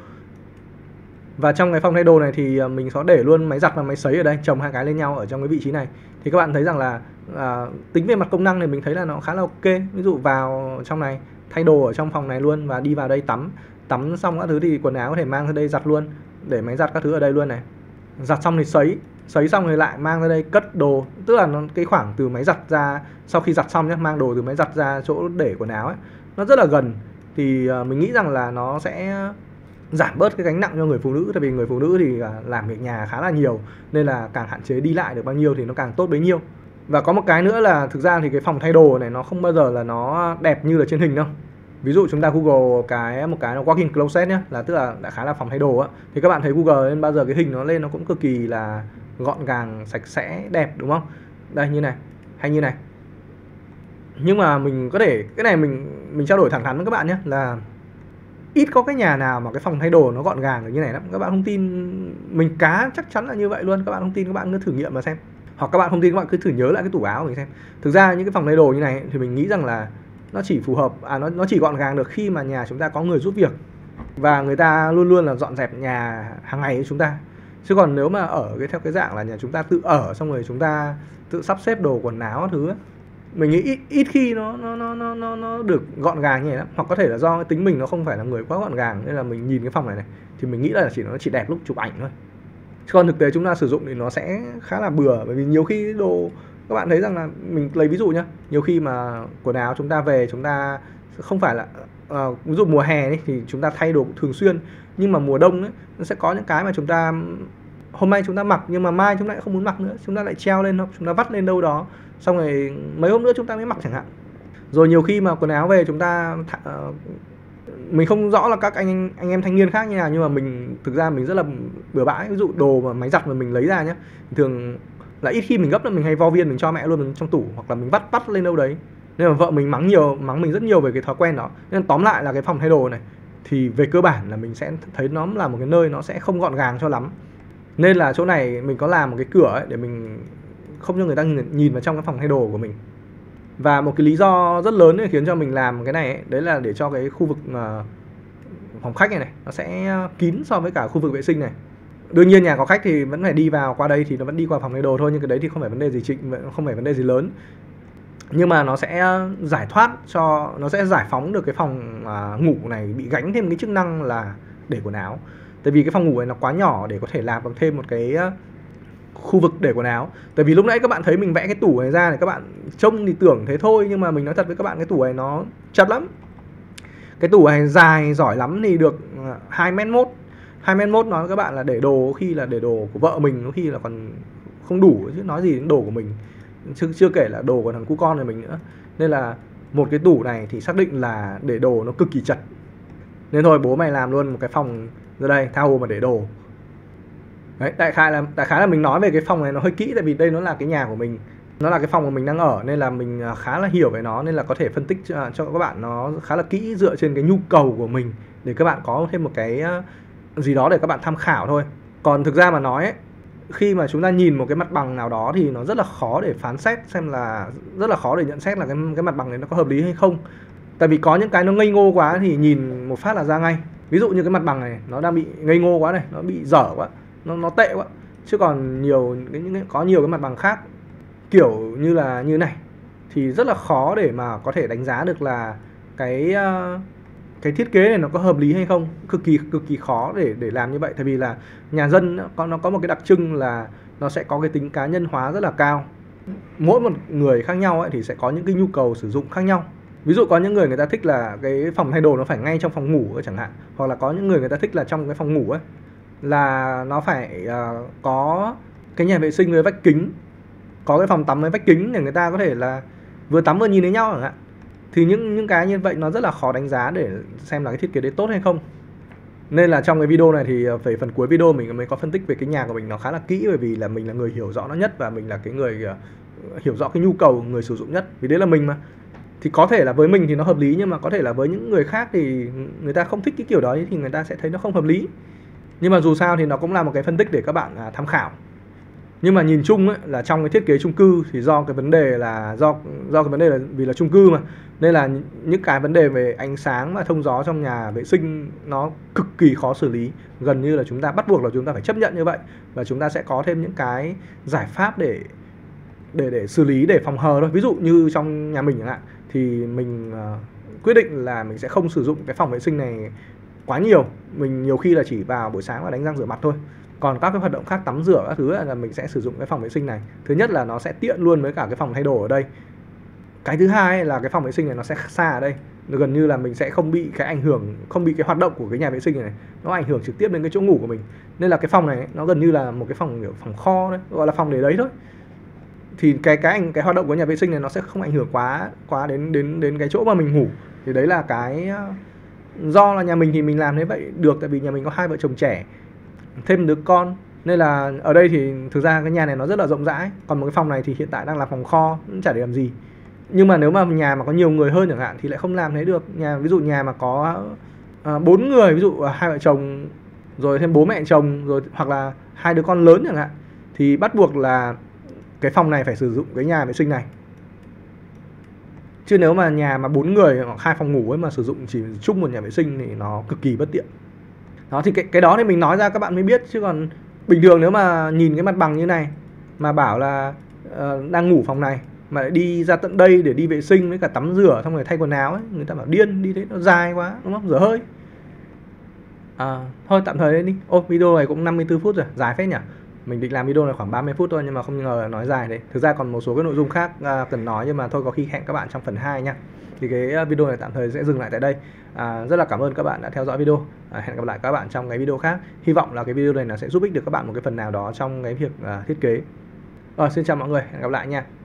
Và trong cái phòng thay đồ này thì mình có để luôn máy giặt và máy sấy ở đây, chồng hai cái lên nhau ở trong cái vị trí này. Thì các bạn thấy rằng là à, tính về mặt công năng thì mình thấy là nó khá là ok. Ví dụ vào trong này thay đồ ở trong phòng này luôn, và đi vào đây tắm tắm xong các thứ thì quần áo có thể mang ra đây giặt luôn, để máy giặt các thứ ở đây luôn này. Giặt xong thì sấy, sấy xong thì lại mang ra đây cất đồ. Tức là nó cái khoảng từ máy giặt ra, sau khi giặt xong nhé, mang đồ từ máy giặt ra chỗ để quần áo ấy, nó rất là gần. Thì uh, mình nghĩ rằng là nó sẽ giảm bớt cái gánh nặng cho người phụ nữ. Tại vì người phụ nữ thì uh, làm việc nhà khá là nhiều, nên là càng hạn chế đi lại được bao nhiêu thì nó càng tốt bấy nhiêu. Và có một cái nữa là thực ra thì cái phòng thay đồ này nó không bao giờ là nó đẹp như là trên hình đâu. Ví dụ chúng ta Google cái một cái là walk-in closet nhé, là tức là đại khái là phòng thay đồ á, thì các bạn thấy Google lên bao giờ cái hình nó lên nó cũng cực kỳ là gọn gàng, sạch sẽ, đẹp, đúng không? Đây như này, hay như này. Nhưng mà mình có thể cái này mình mình trao đổi thẳng thắn với các bạn nhé, là ít có cái nhà nào mà cái phòng thay đồ nó gọn gàng được như này lắm. Các bạn không tin, mình cá chắc chắn là như vậy luôn. Các bạn không tin các bạn cứ thử nghiệm mà xem, hoặc các bạn không tin các bạn cứ thử nhớ lại cái tủ áo của mình xem. Thực ra những cái phòng thay đồ như này thì mình nghĩ rằng là nó chỉ phù hợp, à nó nó chỉ gọn gàng được khi mà nhà chúng ta có người giúp việc, và người ta luôn luôn là dọn dẹp nhà hàng ngày của chúng ta. Chứ còn nếu mà ở cái theo cái dạng là nhà chúng ta tự ở xong rồi chúng ta tự sắp xếp đồ quần áo các thứ ấy, mình nghĩ ít, ít khi nó nó nó nó nó được gọn gàng như này lắm. Hoặc có thể là do tính mình nó không phải là người quá gọn gàng, nên là mình nhìn cái phòng này này thì mình nghĩ là chỉ nó chỉ đẹp lúc chụp ảnh thôi. Chứ còn thực tế chúng ta sử dụng thì nó sẽ khá là bừa. Bởi vì nhiều khi đồ, các bạn thấy rằng là mình lấy ví dụ nhá, nhiều khi mà quần áo chúng ta về chúng ta không phải là uh, ví dụ mùa hè ấy, thì chúng ta thay đồ thường xuyên, nhưng mà mùa đông ấy, nó sẽ có những cái mà chúng ta hôm nay chúng ta mặc nhưng mà mai chúng ta lại không muốn mặc nữa, chúng ta lại treo lên hoặc chúng ta vắt lên đâu đó, xong rồi mấy hôm nữa chúng ta mới mặc chẳng hạn. Rồi nhiều khi mà quần áo về chúng ta uh, mình không rõ là các anh anh em thanh niên khác như nào, nhưng mà mình thực ra mình rất là bừa bãi. Ví dụ đồ mà máy giặt mà mình lấy ra nhé, thường là ít khi mình gấp, là mình hay vo viên mình cho mẹ luôn trong tủ, hoặc là mình vắt vắt lên đâu đấy. Nên mà vợ mình mắng nhiều, mắng mình rất nhiều về cái thói quen đó. Nên tóm lại là cái phòng thay đồ này thì về cơ bản là mình sẽ thấy nó là một cái nơi nó sẽ không gọn gàng cho lắm. Nên là chỗ này mình có làm một cái cửa ấy để mình không cho người ta nhìn vào trong cái phòng thay đồ của mình. Và một cái lý do rất lớn để khiến cho mình làm cái này ấy, đấy là để cho cái khu vực uh, phòng khách này này nó sẽ kín so với cả khu vực vệ sinh này. Đương nhiên nhà có khách thì vẫn phải đi vào qua đây thì nó vẫn đi qua phòng thay đồ thôi, nhưng cái đấy thì không phải vấn đề gì trịnh, không phải vấn đề gì lớn. Nhưng mà nó sẽ giải thoát cho, nó sẽ giải phóng được cái phòng uh, ngủ này bị gánh thêm cái chức năng là để quần áo. Tại vì cái phòng ngủ này nó quá nhỏ để có thể làm bằng thêm một cái uh, khu vực để quần áo. Tại vì lúc nãy các bạn thấy mình vẽ cái tủ này ra thì các bạn trông thì tưởng thế thôi, nhưng mà mình nói thật với các bạn, cái tủ này nó chật lắm. Cái tủ này dài giỏi lắm thì được hai mét mốt. hai mét mốt nói với các bạn là để đồ, khi là để đồ của vợ mình có khi là còn không đủ, chứ nói gì đến đồ của mình. Chưa, chưa kể là đồ của thằng cu con này mình nữa. Nên là một cái tủ này thì xác định là để đồ nó cực kỳ chật. Nên thôi bố mày làm luôn một cái phòng ra đây, tha hồ mà để đồ. Đấy, đại khái là đại khái là mình nói về cái phòng này nó hơi kỹ, tại vì đây nó là cái nhà của mình, nó là cái phòng mà mình đang ở, nên là mình khá là hiểu về nó, nên là có thể phân tích cho, cho các bạn nó khá là kỹ dựa trên cái nhu cầu của mình, để các bạn có thêm một cái gì đó để các bạn tham khảo thôi. Còn thực ra mà nói ấy, khi mà chúng ta nhìn một cái mặt bằng nào đó thì nó rất là khó để phán xét xem là, rất là khó để nhận xét là cái, cái mặt bằng này nó có hợp lý hay không. Tại vì có những cái nó ngây ngô quá thì nhìn một phát là ra ngay. Ví dụ như cái mặt bằng này nó đang bị ngây ngô quá này, nó bị dở quá, nó nó tệ quá. Chứ còn nhiều cái những có nhiều cái mặt bằng khác kiểu như là như này thì rất là khó để mà có thể đánh giá được là cái cái thiết kế này nó có hợp lý hay không, cực kỳ cực kỳ khó để để làm như vậy. Tại vì là nhà dân nó có, nó có một cái đặc trưng là nó sẽ có cái tính cá nhân hóa rất là cao. Mỗi một người khác nhau ấy thì sẽ có những cái nhu cầu sử dụng khác nhau. Ví dụ có những người người ta thích là cái phòng thay đồ nó phải ngay trong phòng ngủ ấy, chẳng hạn. Hoặc là có những người người ta thích là trong cái phòng ngủ ấy là nó phải uh, có cái nhà vệ sinh với vách kính, có cái phòng tắm với vách kính để người ta có thể là vừa tắm vừa nhìn thấy nhau chẳng hạn. Thì những những cái như vậy nó rất là khó đánh giá để xem là cái thiết kế đấy tốt hay không. Nên là trong cái video này thì về phần cuối video mình mới có phân tích về cái nhà của mình nó khá là kỹ, bởi vì là mình là người hiểu rõ nó nhất và mình là cái người uh, hiểu rõ cái nhu cầu người sử dụng nhất. Vì đấy là mình mà. Thì có thể là với mình thì nó hợp lý, nhưng mà có thể là với những người khác thì người ta không thích cái kiểu đó thì người ta sẽ thấy nó không hợp lý. Nhưng mà dù sao thì nó cũng là một cái phân tích để các bạn à, tham khảo. Nhưng mà nhìn chung ấy, là trong cái thiết kế chung cư thì do cái vấn đề là do do cái vấn đề là vì là chung cư mà, nên là những cái vấn đề về ánh sáng và thông gió trong nhà vệ sinh nó cực kỳ khó xử lý, gần như là chúng ta bắt buộc là chúng ta phải chấp nhận như vậy, và chúng ta sẽ có thêm những cái giải pháp để để để xử lý, để phòng hờ thôi. Ví dụ như trong nhà mình chẳng hạn thì mình uh, quyết định là mình sẽ không sử dụng cái phòng vệ sinh này quá nhiều. Mình nhiều khi là chỉ vào buổi sáng và đánh răng rửa mặt thôi. Còn các cái hoạt động khác, tắm rửa các thứ là mình sẽ sử dụng cái phòng vệ sinh này. Thứ nhất là nó sẽ tiện luôn với cả cái phòng thay đồ ở đây. Cái thứ hai là cái phòng vệ sinh này nó sẽ xa ở đây, gần như là mình sẽ không bị cái ảnh hưởng, không bị cái hoạt động của cái nhà vệ sinh này, nó ảnh hưởng trực tiếp đến cái chỗ ngủ của mình. Nên là cái phòng này nó gần như là một cái phòng kiểu phòng kho đấy, gọi là phòng để đấy thôi. Thì cái cái ảnh cái hoạt động của nhà vệ sinh này nó sẽ không ảnh hưởng quá quá đến đến đến cái chỗ mà mình ngủ. Thì đấy là cái do là nhà mình thì mình làm thế vậy được, tại vì nhà mình có hai vợ chồng trẻ, thêm đứa con, nên là ở đây thì thực ra cái nhà này nó rất là rộng rãi. Còn một cái phòng này thì hiện tại đang là phòng kho, cũng chả để làm gì. Nhưng mà nếu mà nhà mà có nhiều người hơn chẳng hạn thì lại không làm thế được. Nhà ví dụ nhà mà có bốn uh, người, ví dụ uh, hai vợ chồng rồi thêm bố mẹ chồng, rồi hoặc là hai đứa con lớn chẳng hạn, thì bắt buộc là cái phòng này phải sử dụng cái nhà vệ sinh này. Chứ nếu mà nhà mà bốn người hoặc hai phòng ngủ ấy mà sử dụng chỉ chung một nhà vệ sinh thì nó cực kỳ bất tiện. Đó thì cái, cái đó thì mình nói ra các bạn mới biết. Chứ còn bình thường nếu mà nhìn cái mặt bằng như này mà bảo là uh, đang ngủ phòng này mà lại đi ra tận đây để đi vệ sinh với cả tắm rửa xong rồi thay quần áo ấy, người ta bảo điên, đi thế nó dài quá, đúng không? Dở hơi. À, thôi tạm thời lên đi. Ô, video này cũng năm mươi tư phút rồi, dài phết nhỉ. Mình định làm video này khoảng ba mươi phút thôi nhưng mà không ngờ nói dài đấy. Thực ra còn một số cái nội dung khác uh, cần nói, nhưng mà thôi có khi hẹn các bạn trong phần hai nha. Thì cái video này tạm thời sẽ dừng lại tại đây. à, Rất là cảm ơn các bạn đã theo dõi video. à, Hẹn gặp lại các bạn trong cái video khác. Hy vọng là cái video này nó sẽ giúp ích được các bạn một cái phần nào đó trong cái việc uh, thiết kế. Rồi, xin chào mọi người, hẹn gặp lại nha.